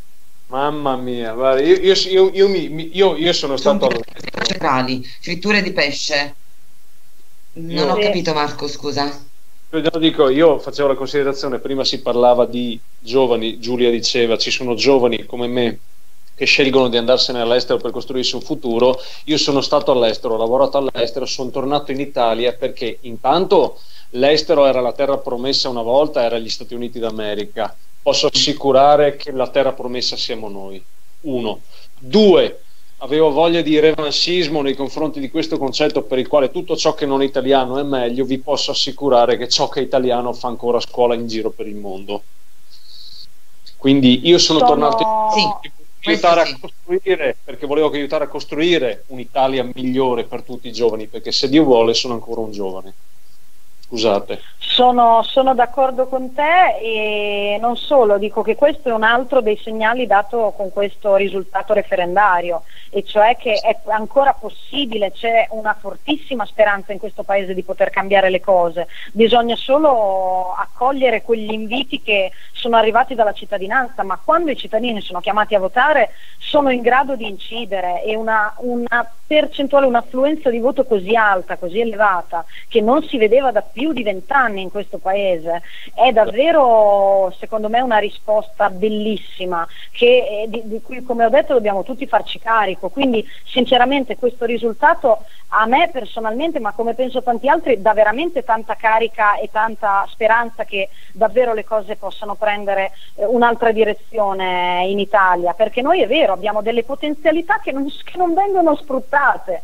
Mamma mia, guarda, io, io, io, io, mi, io, io sono stato centrali, fritture di pesce. Non io, ho capito, Marco, scusa. Io dico, io facevo la considerazione, prima si parlava di giovani, Giulia diceva ci sono giovani come me che scelgono di andarsene all'estero per costruirsi un futuro. Io sono stato all'estero, ho lavorato all'estero, sono tornato in Italia perché intanto l'estero era la terra promessa una volta, era gli Stati Uniti d'America. Posso assicurare che la terra promessa siamo noi. Uno. Due, avevo voglia di revanscismo nei confronti di questo concetto per il quale tutto ciò che non è italiano è meglio. Vi posso assicurare che ciò che è italiano fa ancora scuola in giro per il mondo. Quindi io sono, sono... tornato in sì, aiutare sì. a costruire, perché volevo aiutare a costruire un'Italia migliore per tutti i giovani, perché se Dio vuole sono ancora un giovane. Scusate. Sono, sono d'accordo con te, e non solo, dico che questo è un altro dei segnali dato con questo risultato referendario, e cioè che è ancora possibile, c'è una fortissima speranza in questo paese di poter cambiare le cose. Bisogna solo accogliere quegli inviti che sono arrivati dalla cittadinanza, ma quando i cittadini sono chiamati a votare sono in grado di incidere, e una, una percentuale, un'affluenza di voto così alta, così elevata, che non si vedeva da più di vent'anni in questo paese, è davvero secondo me una risposta bellissima che, di, di cui, come ho detto, dobbiamo tutti farci carico. Quindi sinceramente questo risultato a me personalmente, ma come penso a tanti altri, dà veramente tanta carica e tanta speranza che davvero le cose possano prendere eh, un'altra direzione in Italia, perché noi è vero abbiamo delle potenzialità che non, che non vengono sfruttate,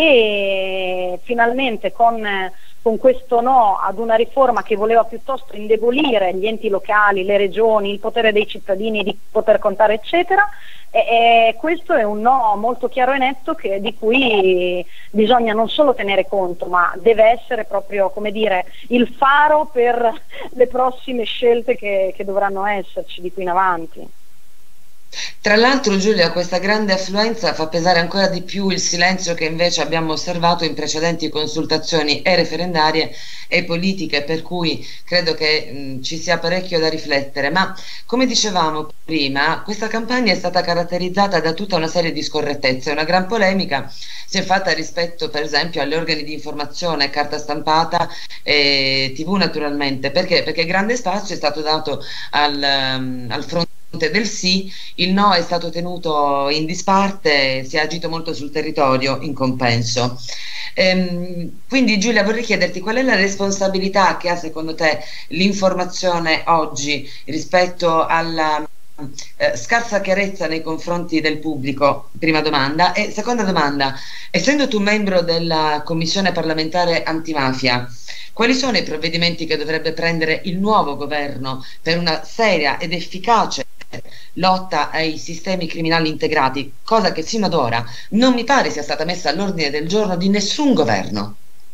e finalmente con eh, con questo no ad una riforma che voleva piuttosto indebolire gli enti locali, le regioni, il potere dei cittadini di poter contare eccetera, e, e questo è un no molto chiaro e netto che, di cui bisogna non solo tenere conto, ma deve essere proprio, come dire, il faro per le prossime scelte che, che dovranno esserci di qui in avanti. Tra l'altro, Giulia, questa grande affluenza fa pesare ancora di più il silenzio che invece abbiamo osservato in precedenti consultazioni e referendarie e politiche, per cui credo che mh, ci sia parecchio da riflettere. Ma come dicevamo prima, questa campagna è stata caratterizzata da tutta una serie di scorrettezze. Una gran polemica si è fatta rispetto, per esempio, agli organi di informazione, carta stampata e tivù, naturalmente. Perché? Perché grande spazio è stato dato al, um, al fronte del sì, il no è stato tenuto in disparte, si è agito molto sul territorio in compenso. Ehm, quindi Giulia, vorrei chiederti qual è la responsabilità che ha secondo te l'informazione oggi rispetto alla eh, scarsa chiarezza nei confronti del pubblico, prima domanda, e seconda domanda, essendo tu membro della commissione parlamentare antimafia, quali sono i provvedimenti che dovrebbe prendere il nuovo governo per una seria ed efficace lotta ai sistemi criminali integrati, cosa che sino ad ora non mi pare sia stata messa all'ordine del giorno di nessun governo?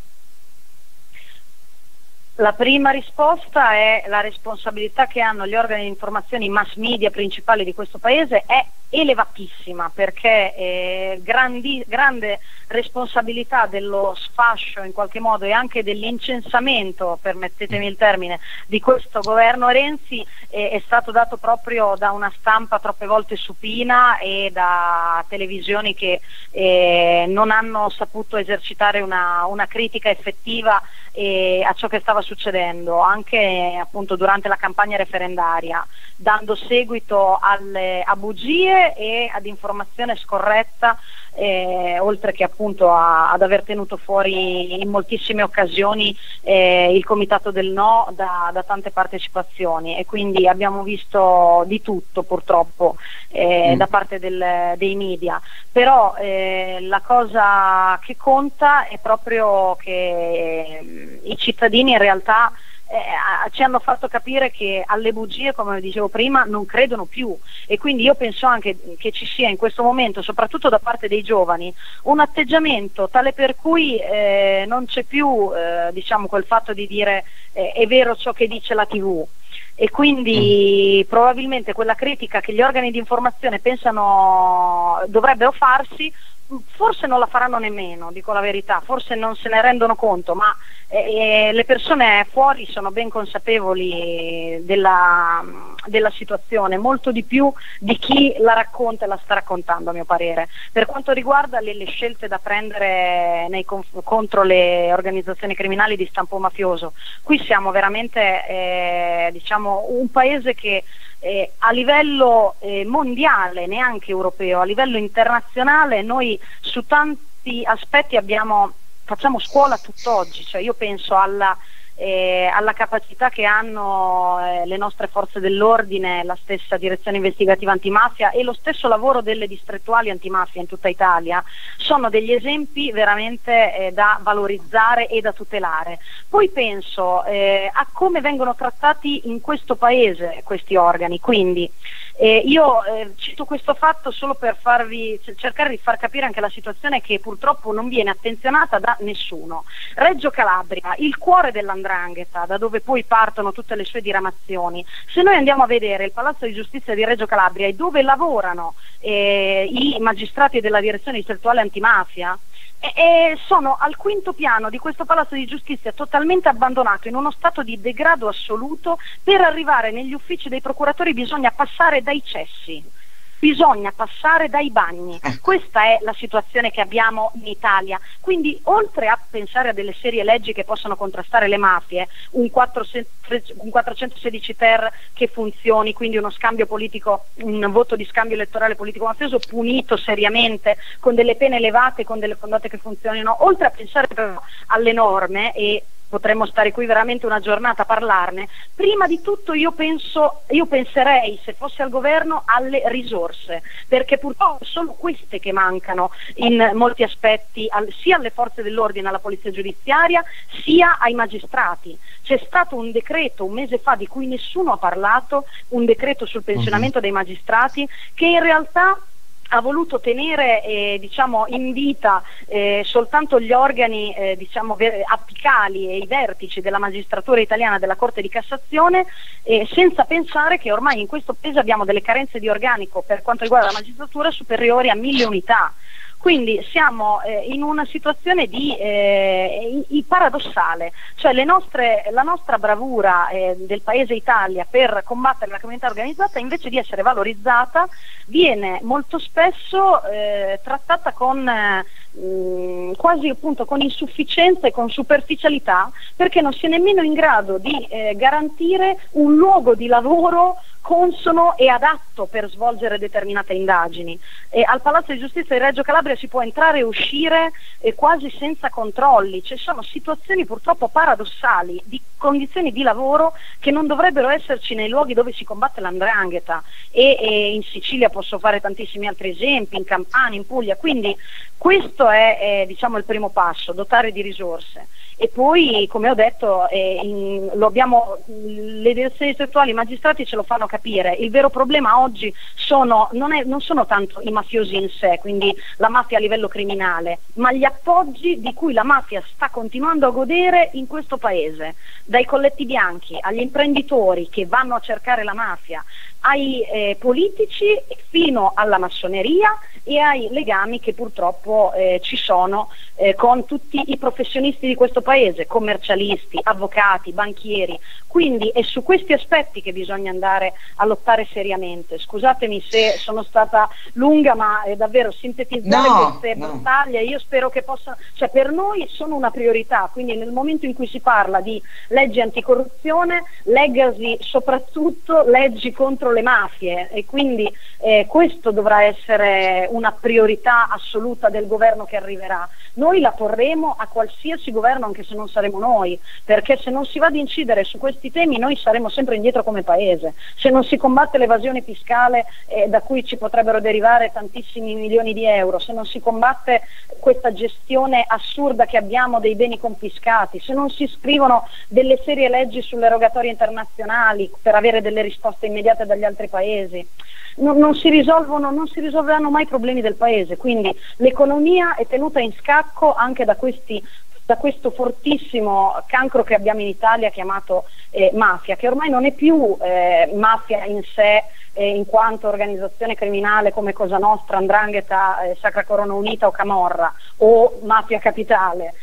La prima risposta è: la responsabilità che hanno gli organi di informazione, i mass media principali di questo paese è elevatissima, perché eh, grandi, grande responsabilità dello sfascio in qualche modo e anche dell'incensamento, permettetemi il termine, di questo governo Renzi eh, è stato dato proprio da una stampa troppe volte supina e da televisioni che eh, non hanno saputo esercitare una, una critica effettiva eh, a ciò che stava succedendo, anche appunto durante la campagna referendaria, dando seguito alle, a bugie e ad informazione scorretta, eh, oltre che appunto a, ad aver tenuto fuori in moltissime occasioni eh, il comitato del no da, da tante partecipazioni, e quindi abbiamo visto di tutto purtroppo eh, mm. da parte del, dei media. Però eh, la cosa che conta è proprio che eh, i cittadini in realtà Eh, ci hanno fatto capire che alle bugie, come dicevo prima, non credono più, e quindi io penso anche che ci sia in questo momento, soprattutto da parte dei giovani, un atteggiamento tale per cui eh, non c'è più eh, diciamo quel fatto di dire eh, è vero ciò che dice la tivù, e quindi mm. probabilmente quella critica che gli organi di informazione pensano dovrebbero farsi forse non la faranno nemmeno, dico la verità, forse non se ne rendono conto, ma eh, le persone fuori sono ben consapevoli della, della situazione, molto di più di chi la racconta e la sta raccontando, a mio parere. Per quanto riguarda le, le scelte da prendere nei conf- contro le organizzazioni criminali di stampo mafioso, qui siamo veramente eh, diciamo un paese che eh, a livello eh, mondiale, neanche europeo, a livello internazionale, noi su tanti aspetti abbiamo, facciamo scuola tutt'oggi, cioè io penso alla Eh, alla capacità che hanno eh, le nostre forze dell'ordine, la stessa direzione investigativa antimafia e lo stesso lavoro delle distrettuali antimafia in tutta Italia, sono degli esempi veramente eh, da valorizzare e da tutelare. Poi penso eh, a come vengono trattati in questo paese questi organi, quindi eh, io eh, cito questo fatto solo per farvi cercare di far capire anche la situazione che purtroppo non viene attenzionata da nessuno. Reggio Calabria, il cuore dell'andrangheta, da dove poi partono tutte le sue diramazioni. Se noi andiamo a vedere il Palazzo di Giustizia di Reggio Calabria e dove lavorano eh, i magistrati della direzione distrettuale antimafia, E, e sono al quinto piano di questo Palazzo di Giustizia, totalmente abbandonato, in uno stato di degrado assoluto. Per arrivare negli uffici dei procuratori bisogna passare dai cessi, bisogna passare dai bagni. Questa è la situazione che abbiamo in Italia. Quindi, oltre a pensare a delle serie leggi che possono contrastare le mafie, un, un quattrocentosedici ter che funzioni, quindi uno scambio politico, un voto di scambio elettorale politico mafioso punito seriamente, con delle pene elevate, con delle condotte che funzionino, oltre a pensare però alle norme, e potremmo stare qui veramente una giornata a parlarne, prima di tutto io penso, io penserei, se fosse al governo, alle risorse, perché purtroppo sono queste che mancano in molti aspetti, al, sia alle forze dell'ordine, alla polizia giudiziaria, sia ai magistrati. C'è stato un decreto un mese fa di cui nessuno ha parlato, un decreto sul pensionamento dei magistrati, che in realtà ha voluto tenere eh, diciamo in vita eh, soltanto gli organi eh, diciamo ver- apicali e i vertici della magistratura italiana, della Corte di Cassazione, eh, senza pensare che ormai in questo paese abbiamo delle carenze di organico per quanto riguarda la magistratura superiori a mille unità. Quindi siamo eh, in una situazione di eh, i, paradossale, cioè le nostre, la nostra bravura eh, del paese Italia per combattere la criminalità organizzata, invece di essere valorizzata, viene molto spesso eh, trattata con eh, mh, quasi appunto con insufficienza e con superficialità, perché non si è nemmeno in grado di eh, garantire un luogo di lavoro consono e adatto per svolgere determinate indagini. E al Palazzo di Giustizia di Reggio Calabria si può entrare e uscire eh, quasi senza controlli. Ci sono situazioni purtroppo paradossali di condizioni di lavoro che non dovrebbero esserci nei luoghi dove si combatte l'andrangheta, e, e in Sicilia posso fare tantissimi altri esempi, in Campania, in Puglia. Quindi questo è, è diciamo il primo passo, dotare di risorse. E poi, come ho detto, eh, in, lo abbiamo, le direzioni distrettuali, i magistrati ce lo fanno capire. Il vero problema oggi sono, non, è, non sono tanto i mafiosi in sé, quindi la mafia a livello criminale, ma gli appoggi di cui la mafia sta continuando a godere in questo paese, dai colletti bianchi agli imprenditori che vanno a cercare la mafia, ai eh, politici, fino alla massoneria e ai legami che purtroppo eh, ci sono eh, con tutti i professionisti di questo paese, commercialisti, avvocati, banchieri. Quindi è su questi aspetti che bisogna andare a lottare seriamente. Scusatemi se sono stata lunga, ma è davvero sintetizzare no, queste no. battaglie, io spero che possano, cioè per noi sono una priorità, quindi nel momento in cui si parla di leggi anticorruzione, leggasi soprattutto leggi contro le mafie, e quindi eh, questo dovrà essere una priorità assoluta del governo che arriverà. Noi la porremo a qualsiasi governo, anche se non saremo noi, perché se non si va ad incidere su questi temi noi saremo sempre indietro come paese. Se non si combatte l'evasione fiscale, eh, da cui ci potrebbero derivare tantissimi milioni di euro, se non si combatte questa gestione assurda che abbiamo dei beni confiscati, se non si scrivono delle serie leggi sulle rogatorie internazionali per avere delle risposte immediate dagli altri paesi, non, non si risolvono, non si risolveranno mai i problemi del paese. Quindi l'economia è tenuta in scacco anche da questi da questo fortissimo cancro che abbiamo in Italia chiamato eh, mafia, che ormai non è più eh, mafia in sé eh, in quanto organizzazione criminale come Cosa Nostra, Andrangheta, eh, Sacra Corona Unita o Camorra o mafia capitale,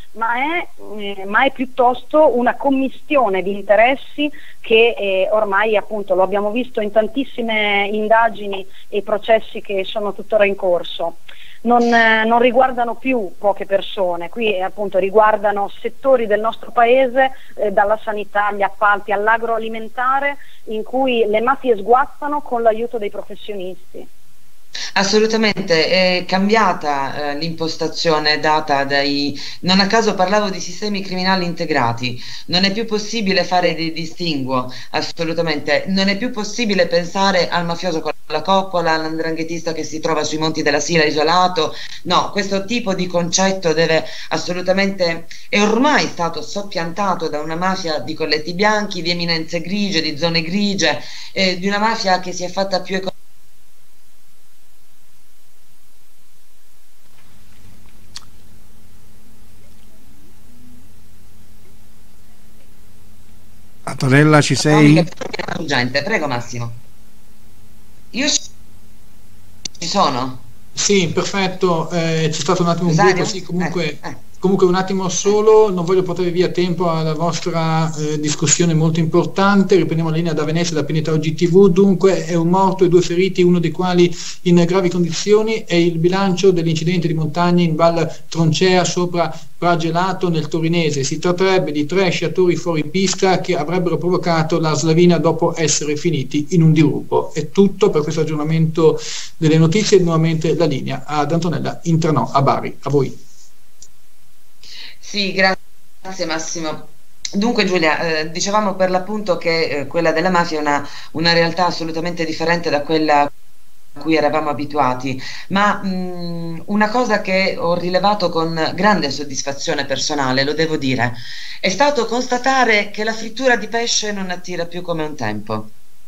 ma è, eh, ma è piuttosto una commistione di interessi che eh, ormai appunto lo abbiamo visto in tantissime indagini e processi che sono tuttora in corso. Non, eh, non riguardano più poche persone, qui eh, appunto riguardano settori del nostro paese, eh, dalla sanità agli appalti all'agroalimentare, in cui le mafie sguazzano con l'aiuto dei professionisti. Assolutamente, è cambiata eh, l'impostazione data dai... Non a caso parlavo di sistemi criminali integrati, non è più possibile fare dei distinguo, assolutamente, non è più possibile pensare al mafioso con la coppola, all'andranghetista che si trova sui monti della Sila isolato, no, questo tipo di concetto deve assolutamente... è ormai stato soppiantato da una mafia di colletti bianchi, di eminenze grigie, di zone grigie, eh, di una mafia che si è fatta più economica. Antonella, ci sei? Urgente. Prego Massimo. Io ci sono. Sì, perfetto, eh, c'è stato un attimo un buco, sì, comunque, eh, eh. comunque un attimo solo, non voglio portare via tempo alla vostra eh, discussione molto importante. Riprendiamo la linea da Venezia, da Pineta Oggi tivù. Dunque è un morto e due feriti, uno dei quali in gravi condizioni, e il bilancio dell'incidente di montagna in Val Troncea sopra Pragelato nel Torinese. Si tratterebbe di tre sciatori fuori pista che avrebbero provocato la slavina dopo essere finiti in un dirupo. È tutto per questo aggiornamento delle notizie. Nuovamente la linea ad Antonella Intranò a Bari. A voi. Sì, grazie Massimo. Dunque Giulia, eh, dicevamo per l'appunto che eh, quella della mafia è una, una realtà assolutamente differente da quella a cui eravamo abituati, ma mh, una cosa che ho rilevato con grande soddisfazione personale, lo devo dire, è stato constatare che la frittura di pesce non attira più come un tempo.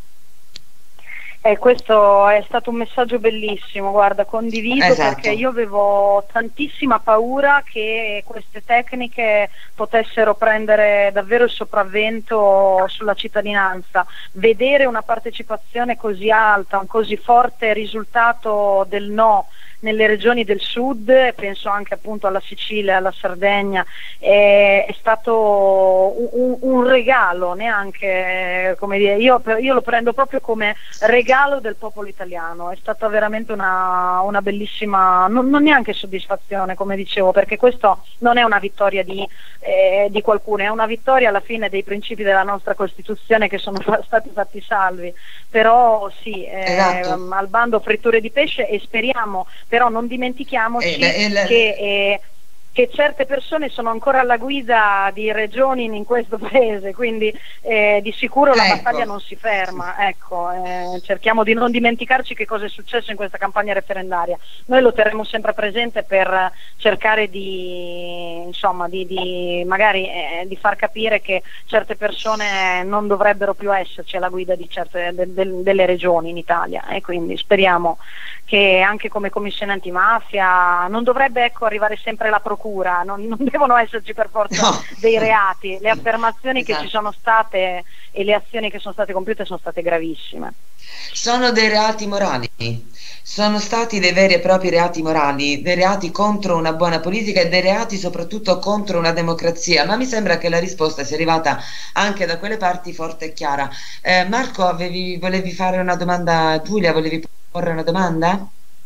Eh, questo è stato un messaggio bellissimo, guarda, condivido, esatto. Perché io avevo tantissima paura che queste tecniche potessero prendere davvero il sopravvento sulla cittadinanza. Vedere una partecipazione così alta, un così forte risultato del no nelle regioni del sud, penso anche appunto alla Sicilia, alla Sardegna, è, è stato un, un regalo, neanche, come dire, io, io lo prendo proprio come regalo del popolo italiano. È stata veramente una, una bellissima, non, non neanche soddisfazione, come dicevo, perché questo non è una vittoria di, eh, di qualcuno, è una vittoria alla fine dei principi della nostra Costituzione che sono fa- stati fatti salvi. Però sì, eh, esatto. al bando fritture di pesce, e speriamo, però non dimentichiamoci eh, eh, che, eh, che certe persone sono ancora alla guida di regioni in questo paese, quindi eh, di sicuro la ecco. battaglia non si ferma. Ecco, eh, cerchiamo di non dimenticarci che cosa è successo in questa campagna referendaria. Noi lo terremo sempre presente per cercare di, insomma, di, di magari eh, di far capire che certe persone non dovrebbero più esserci alla guida di certe de, de, delle regioni in Italia, e quindi speriamo che anche come Commissione Antimafia non dovrebbe ecco arrivare sempre la procura, non, non devono esserci per forza no. dei reati. Le affermazioni esatto. che ci sono state e le azioni che sono state compiute sono state gravissime. Sono dei reati morali, sono stati dei veri e propri reati morali, dei reati contro una buona politica e dei reati soprattutto contro una democrazia, ma mi sembra che la risposta sia arrivata anche da quelle parti forte e chiara. Eh, Marco, avevi, volevi fare una domanda a Giulia, volevi porre una domanda?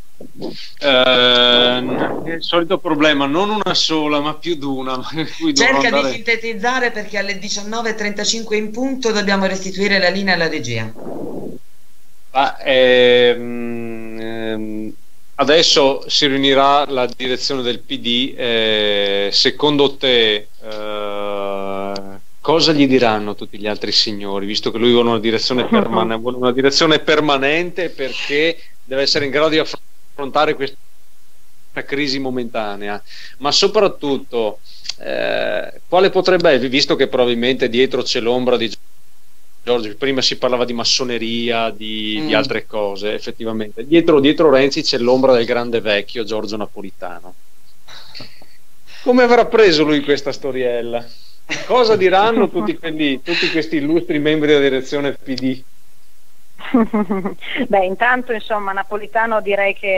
Eh, il solito problema, non una sola ma più di una. Cerca andare... di sintetizzare, perché alle diciannove e trentacinque in punto dobbiamo restituire la linea alla regia. Ah, ehm, ehm, adesso si riunirà la direzione del P D. Eh, secondo te eh, cosa gli diranno tutti gli altri signori, visto che lui vuole una direzione, permane- vuole una direzione permanente, perché deve essere in grado di affrontare questa crisi momentanea, ma soprattutto eh, quale potrebbe, visto che probabilmente dietro c'è l'ombra di Giorgio, prima si parlava di massoneria, di, mm. di altre cose, effettivamente dietro, dietro Renzi c'è l'ombra del grande vecchio Giorgio Napolitano. Come avrà preso lui questa storiella? Cosa diranno tutti, quelli, tutti questi illustri membri della direzione P D? Beh, intanto insomma Napolitano direi che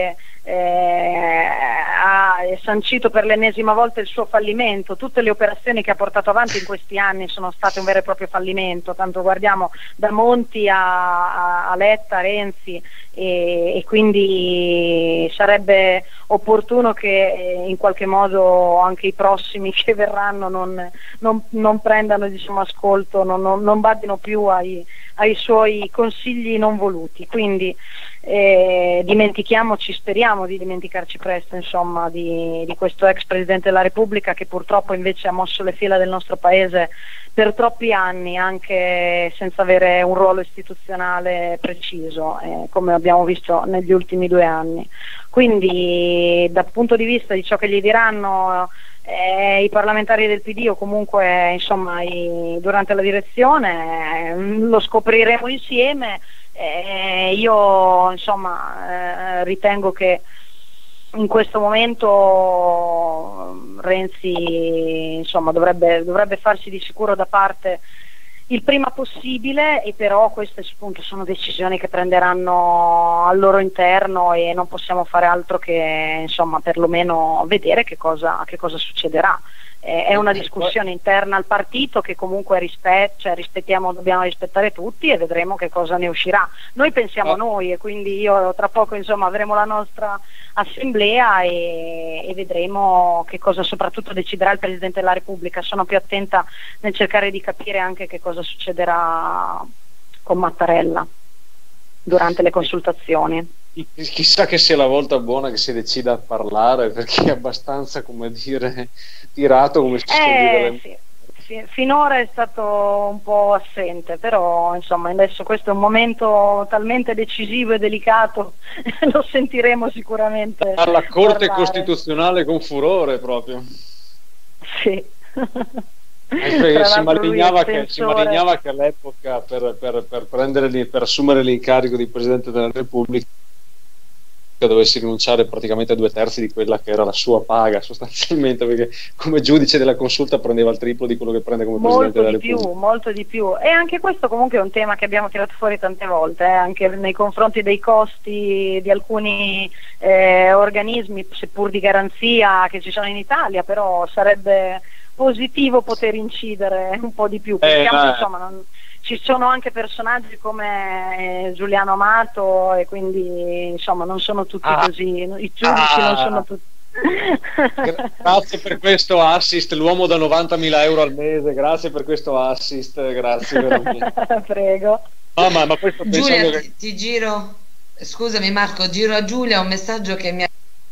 eh, ha sancito per l'ennesima volta il suo fallimento. Tutte le operazioni che ha portato avanti in questi anni sono state un vero e proprio fallimento, tanto guardiamo da Monti a, a Letta, Renzi, e, e quindi sarebbe opportuno che in qualche modo anche i prossimi che verranno non, non, non prendano, diciamo, ascolto, non, non, non badino più ai, ai suoi consigli non voluti. Quindi eh, dimentichiamoci, speriamo di dimenticarci presto, insomma, di, di questo ex Presidente della Repubblica, che purtroppo invece ha mosso le fila del nostro paese per troppi anni, anche senza avere un ruolo istituzionale preciso, eh, come abbiamo visto negli ultimi due anni. Quindi dal punto di vista di ciò che gli diranno eh, i parlamentari del P D o comunque, insomma, i, durante la direzione, eh, lo scopriremo insieme. Eh, io, insomma, eh, ritengo che in questo momento Renzi, insomma, dovrebbe, dovrebbe farsi di sicuro da parte il prima possibile, e però queste, appunto, sono decisioni che prenderanno al loro interno e non possiamo fare altro che, insomma, perlomeno vedere che cosa, che cosa succederà. Eh, è una discussione interna al partito che comunque rispe- cioè, rispettiamo, dobbiamo rispettare tutti, e vedremo che cosa ne uscirà. Noi pensiamo a noi, e quindi io tra poco, insomma, avremo la nostra assemblea e, e vedremo che cosa soprattutto deciderà il Presidente della Repubblica. Sono più attenta nel cercare di capire anche che cosa succederà con Mattarella durante le consultazioni. Chissà che sia la volta buona che si decida a parlare, perché è abbastanza, come dire, tirato, come si suol eh, dire. Sì. Finora è stato un po' assente, però insomma adesso questo è un momento talmente decisivo e delicato, lo sentiremo sicuramente alla Corte parlare. Costituzionale con furore proprio. Sì. Eh, si malignava che, si malignava che all'epoca per, per, per, prendere, per assumere l'incarico di Presidente della Repubblica dovessi rinunciare praticamente a due terzi di quella che era la sua paga, sostanzialmente, perché come giudice della consulta prendeva il triplo di quello che prende come molto Presidente della di Repubblica. Più, molto di più. E anche questo comunque è un tema che abbiamo tirato fuori tante volte, eh, anche nei confronti dei costi di alcuni eh, organismi, seppur di garanzia, che ci sono in Italia, però sarebbe positivo poter incidere un po' di più, perché eh, anche, insomma, non, ci sono anche personaggi come eh, Giuliano Amato, e quindi insomma non sono tutti ah, così, i giudici ah, non sono tutti. Grazie per questo assist, l'uomo da novantamila euro al mese, grazie per questo assist, grazie veramente. Prego. No, ma, ma questo Giulia, che... ti, ti giro, scusami Marco, giro a Giulia un messaggio che mi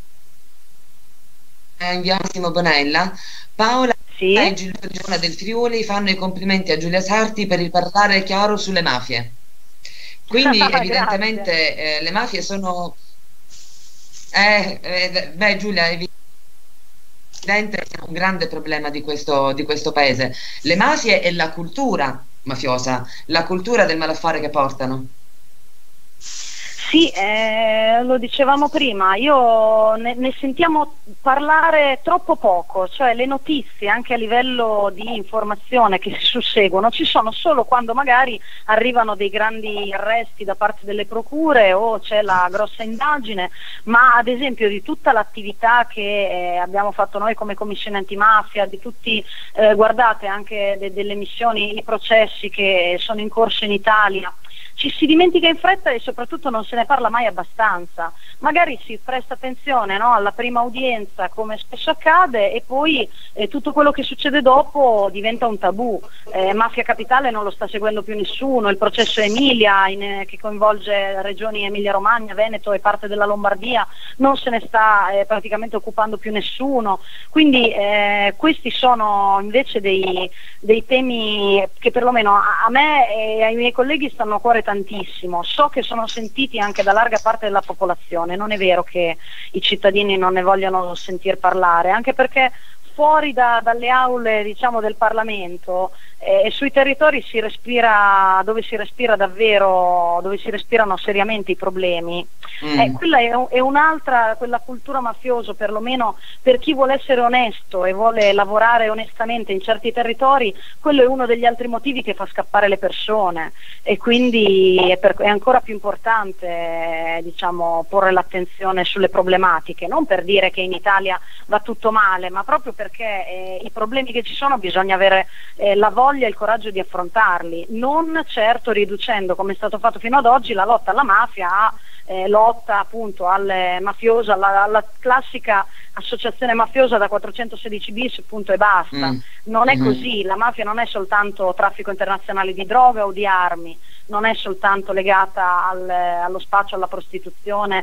ha inviato Massimo Bonella. Paola sì? e Giulia del Friuli fanno i complimenti a Giulia Sarti per il parlare chiaro sulle mafie. Quindi evidentemente eh, le mafie sono eh, eh, beh Giulia, è evidente che è un grande problema di questo, di questo paese, le mafie e la cultura mafiosa, la cultura del malaffare che portano. Sì, eh, lo dicevamo prima, io ne, ne sentiamo parlare troppo poco, cioè le notizie anche a livello di informazione che si susseguono ci sono solo quando magari arrivano dei grandi arresti da parte delle procure o c'è la grossa indagine, ma ad esempio di tutta l'attività che eh, abbiamo fatto noi come Commissione Antimafia, di tutti, eh, guardate anche de, delle missioni, i processi che sono in corso in Italia, ci si dimentica in fretta e soprattutto non se ne parla mai abbastanza. Magari si presta attenzione, no, alla prima udienza, come spesso accade, e poi eh, tutto quello che succede dopo diventa un tabù. Eh, Mafia Capitale non lo sta seguendo più nessuno, il processo Emilia in, eh, che coinvolge regioni Emilia-Romagna, Veneto e parte della Lombardia non se ne sta eh, praticamente occupando più nessuno. Quindi eh, questi sono invece dei, dei temi che perlomeno a, a me e ai miei colleghi stanno a cuore tantissimo. So che sono sentiti anche da larga parte della popolazione, non è vero che i cittadini non ne vogliono sentir parlare, anche perché fuori da, dalle aule, diciamo, del Parlamento, e sui territori si respira, dove si respira davvero, dove si respirano seriamente i problemi. Mm. Eh, quella è, è un'altra, quella cultura mafiosa, perlomeno per chi vuole essere onesto e vuole lavorare onestamente in certi territori, quello è uno degli altri motivi che fa scappare le persone, e quindi è, per, è ancora più importante eh, diciamo, porre l'attenzione sulle problematiche, non per dire che in Italia va tutto male, ma proprio perché eh, i problemi che ci sono bisogna avere eh, la voglia e il coraggio di affrontarli, non certo riducendo, come è stato fatto fino ad oggi, la lotta alla mafia a eh, lotta appunto al mafioso, alla, alla classica associazione mafiosa da quattrocentosedici bis, punto e basta. Mm. Non è mm. così, la mafia non è soltanto traffico internazionale di droga o di armi, non è soltanto legata al, allo spaccio, alla prostituzione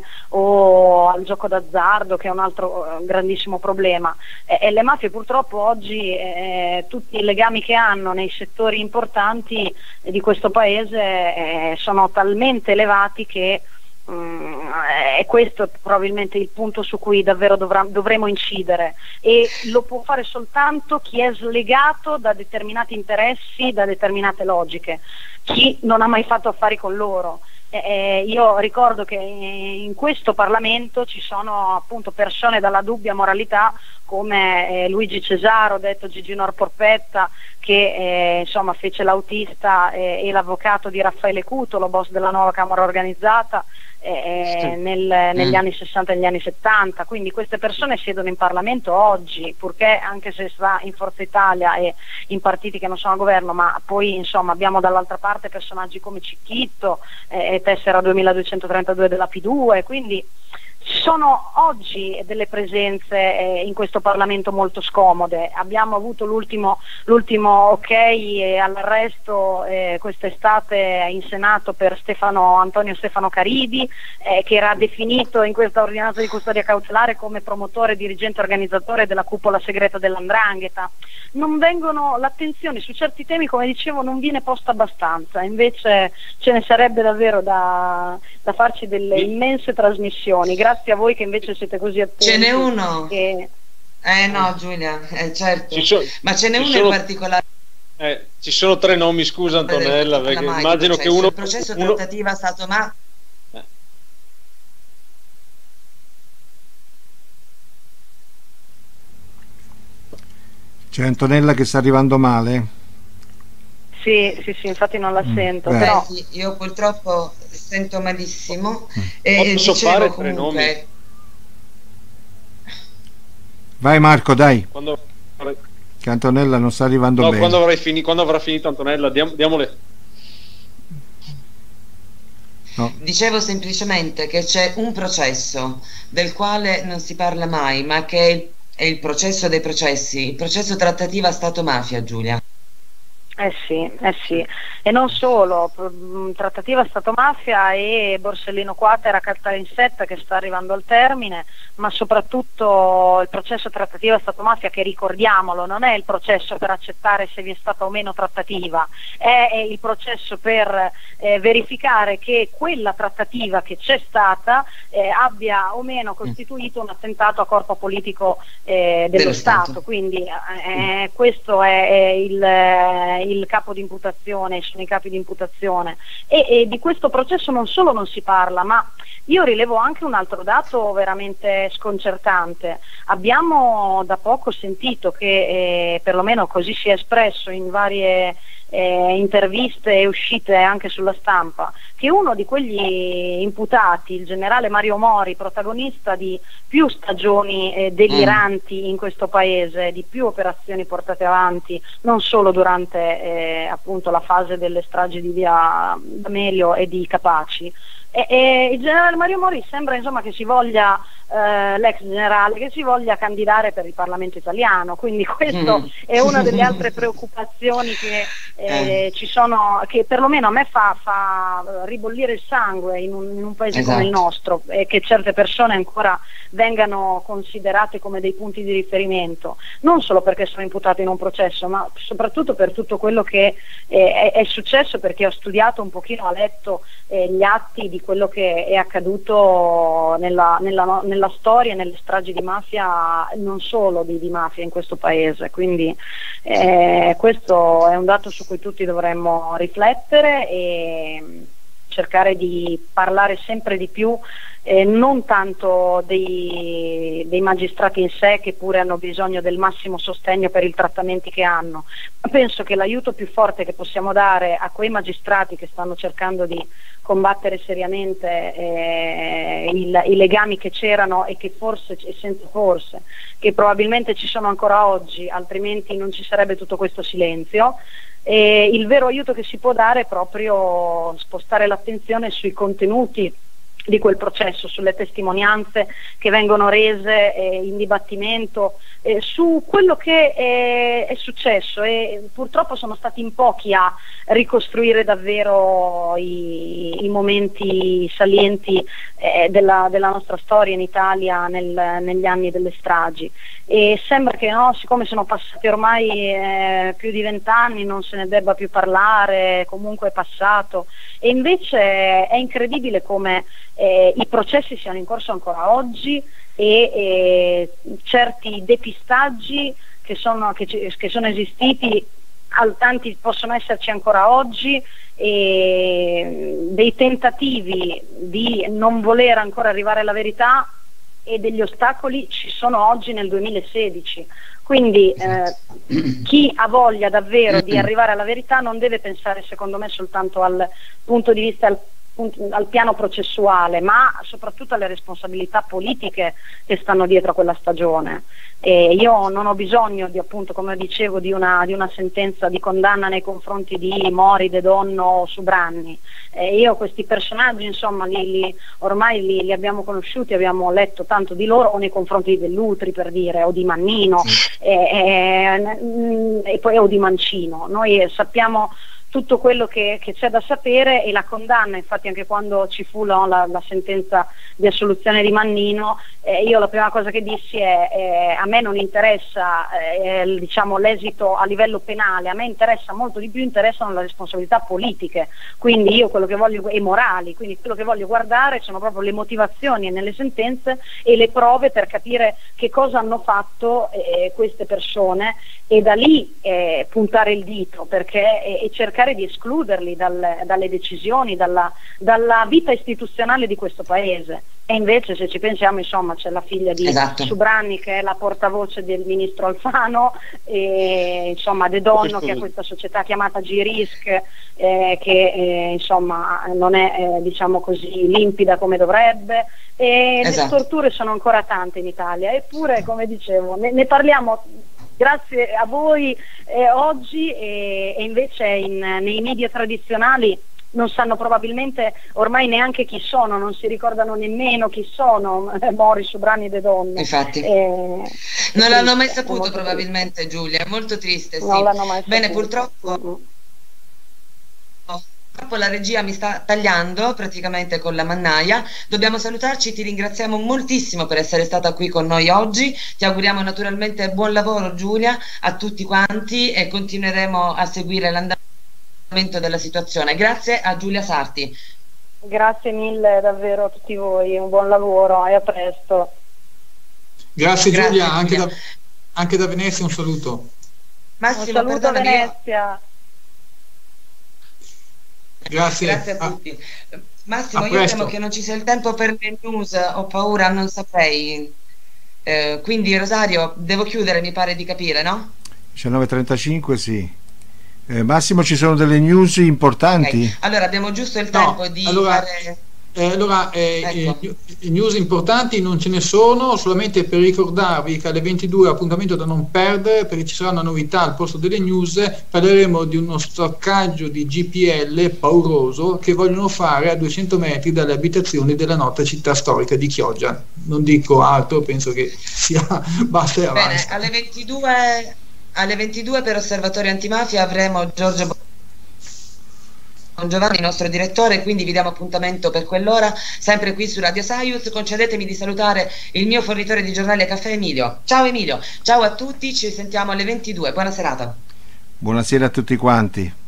o al gioco d'azzardo, che è un altro eh, grandissimo problema. E, e le mafie purtroppo oggi, eh, tutti i legami che hanno nei settori importanti di questo paese eh, sono talmente elevati che Mm, è questo probabilmente il punto su cui davvero dovrà, dovremo incidere, e lo può fare soltanto chi è slegato da determinati interessi, da determinate logiche, chi non ha mai fatto affari con loro. Eh, io ricordo che in questo Parlamento ci sono appunto persone dalla dubbia moralità come eh, Luigi Cesaro, detto Gigi Norporpetta, che eh, insomma fece l'autista eh, e l'avvocato di Raffaele Cutolo, boss della nuova Camera Organizzata, Eh, nel, negli mm. anni sessanta e negli anni settanta. Quindi queste persone siedono in Parlamento oggi, purché, anche se sta in Forza Italia e in partiti che non sono a governo, ma poi insomma abbiamo dall'altra parte personaggi come Cicchitto eh, e Tessera duemiladuecentotrentadue della P due, quindi ci sono oggi delle presenze eh, in questo Parlamento molto scomode. Abbiamo avuto l'ultimo, l'ultimo ok eh, all'arresto eh, quest'estate in Senato per Stefano, Antonio Stefano Caridi, eh, che era definito in questa ordinanza di custodia cautelare come promotore, dirigente, organizzatore della cupola segreta dell''Ndrangheta. Non vengono, l'attenzione su certi temi, come dicevo, non viene posta abbastanza, invece ce ne sarebbe davvero da, da farci delle immense trasmissioni. Grazie a voi che invece siete così attenti. Ce n'è uno? Che... Eh no, Giulia, eh, certo. So, ma ce n'è uno sono, in particolare. Eh, ci sono tre nomi, scusa Antonella, perché immagino che uno... Il processo uno... trattativa stato ma... Eh. C'è Antonella che sta arrivando male? Sì, sì, sì, infatti non la mm. sento. Beh, però... sì, io purtroppo sento malissimo. Mm. E Posso dicevo fare comunque... tre nomi? Vai Marco, dai. Quando... Che Antonella non sta arrivando no, bene. Quando, avrai fini... quando avrà finito Antonella, diam... diamole... No. Dicevo semplicemente che c'è un processo del quale non si parla mai, ma che è il processo dei processi, il processo trattativa Stato-mafia, Giulia. Eh sì, eh sì, e non solo, trattativa Stato-mafia e Borsellino Quater a Caltanissetta che sta arrivando al termine, ma soprattutto il processo trattativa Stato-mafia, che ricordiamolo non è il processo per accettare se vi è stata o meno trattativa, è, è il processo per eh, verificare che quella trattativa che c'è stata eh, abbia o meno costituito un attentato a corpo politico eh, dello, dello Stato. Stato, quindi eh, questo è, è il... Eh, il capo di imputazione, sono i capi di imputazione, e, e di questo processo non solo non si parla, ma io rilevo anche un altro dato veramente sconcertante. Abbiamo da poco sentito che, eh, perlomeno così si è espresso in varie eh, interviste e uscite anche sulla stampa, che uno di quegli imputati, il generale Mario Mori, protagonista di più stagioni eh, deliranti mm. in questo paese, di più operazioni portate avanti, non solo durante eh, appunto la fase delle stragi di via D'Amelio e di Capaci, e, e il generale Mario Mori sembra insomma che si voglia, eh, l'ex generale, che si voglia candidare per il Parlamento italiano, quindi questo mm. è una delle altre preoccupazioni che eh, ci sono, che perlomeno a me fa, fa ribollire il sangue in un, in un paese esatto. come il nostro, e che certe persone ancora vengano considerate come dei punti di riferimento, non solo perché sono imputate in un processo, ma soprattutto per tutto quello che eh, è, è successo, perché ho studiato un pochino, ho letto eh, gli atti di quello che è accaduto nella, nella, nella storia, nelle stragi di mafia, non solo di, di mafia in questo paese, quindi eh, questo è un dato su cui tutti dovremmo riflettere e cercare di parlare sempre di più, eh, non tanto dei, dei magistrati in sé, che pure hanno bisogno del massimo sostegno per i trattamenti che hanno, ma penso che l'aiuto più forte che possiamo dare a quei magistrati che stanno cercando di combattere seriamente eh, il, i legami che c'erano e che forse, e senza forse, che probabilmente ci sono ancora oggi, altrimenti non ci sarebbe tutto questo silenzio. E il vero aiuto che si può dare è proprio spostare l'attenzione sui contenuti di quel processo, sulle testimonianze che vengono rese eh, in dibattimento, eh, su quello che è, è successo, e purtroppo sono stati in pochi a ricostruire davvero i, i momenti salienti eh, della, della nostra storia in Italia nel, negli anni delle stragi, e sembra che no, siccome sono passati ormai eh, più di vent'anni non se ne debba più parlare, comunque è passato, e invece è incredibile come eh, i processi siano in corso ancora oggi e eh, certi depistaggi che sono, che, che sono esistiti, tanti possono esserci ancora oggi, e dei tentativi di non voler ancora arrivare alla verità e degli ostacoli ci sono oggi nel duemilasedici. Quindi eh, chi ha voglia davvero di arrivare alla verità non deve pensare, secondo me, soltanto al punto di vista al, al piano processuale, ma soprattutto alle responsabilità politiche che stanno dietro a quella stagione. E io non ho bisogno di, appunto, come dicevo, di una, di una sentenza di condanna nei confronti di Mori, De Donno o Subranni. Eh, io questi personaggi, insomma, li, li, ormai li, li abbiamo conosciuti, abbiamo letto tanto di loro, o nei confronti di Dell'Utri, per dire, o di Mannino, eh, eh, e poi o di Mancino. Noi sappiamo tutto quello che, che c'è da sapere, e la condanna, infatti anche quando ci fu no, la, la sentenza di assoluzione di Mannino, eh, io la prima cosa che dissi è eh, a me non interessa eh, diciamo, l'esito a livello penale, a me interessa molto di più, interessano le responsabilità politiche, quindi io quello che voglio, e morali, quindi quello che voglio guardare sono proprio le motivazioni nelle sentenze e le prove per capire che cosa hanno fatto eh, queste persone, e da lì eh, puntare il dito perché, e, e cercare di escluderli dal, dalle decisioni, dalla, dalla vita istituzionale di questo paese. E invece, se ci pensiamo, insomma, c'è la figlia di esatto. Subranni, che è la portavoce del ministro Alfano, e insomma De Donno, che è questa società chiamata G-Risk, eh, che eh, insomma non è eh, diciamo così limpida come dovrebbe, e esatto. Le torture sono ancora tante in Italia, eppure, come dicevo, ne, ne parliamo grazie a voi eh, oggi, e, e invece in, nei media tradizionali non sanno probabilmente ormai neanche chi sono, non si ricordano nemmeno chi sono eh, Mori, Subranni, De Donno. Infatti eh, non l'hanno mai saputo probabilmente triste. Giulia, è molto triste, sì. Non l'hanno mai Bene, saputo. purtroppo mm-hmm. Purtroppo la regia mi sta tagliando praticamente con la mannaia, dobbiamo salutarci, ti ringraziamo moltissimo per essere stata qui con noi oggi, ti auguriamo naturalmente buon lavoro Giulia, a tutti quanti, e continueremo a seguire l'andamento della situazione. Grazie a Giulia Sarti. Grazie mille davvero a tutti voi, un buon lavoro e a presto. Grazie, Grazie Giulia, Giulia. Anche, da, anche da Venezia un saluto. Massimo, un saluto a Venezia. Grazie. Grazie a tutti. Massimo, io temo che non ci sia il tempo per le news, ho paura, non saprei. Eh, quindi Rosario, devo chiudere, mi pare di capire, no? diciannove e trentacinque, sì. Eh, Massimo, ci sono delle news importanti? Okay. Allora, abbiamo giusto il tempo no, di allora, fare... Eh, allora, eh, ecco. eh, news importanti non ce ne sono, solamente per ricordarvi che alle ventidue appuntamento da non perdere, perché ci sarà una novità al posto delle news, parleremo di uno stoccaggio di G P L pauroso che vogliono fare a duecento metri dalle abitazioni della nota città storica di Chioggia. Non dico altro, penso che sia basta e avanti. Bene, alle ventidue, alle ventidue per Osservatorio Antimafia avremo Giorgio Giovanni, il nostro direttore, quindi vi diamo appuntamento per quell'ora, sempre qui su Radio Saius. Concedetemi di salutare il mio fornitore di giornali a caffè, Emilio. Ciao Emilio, ciao a tutti, ci sentiamo alle ventidue, buona serata. Buonasera a tutti quanti.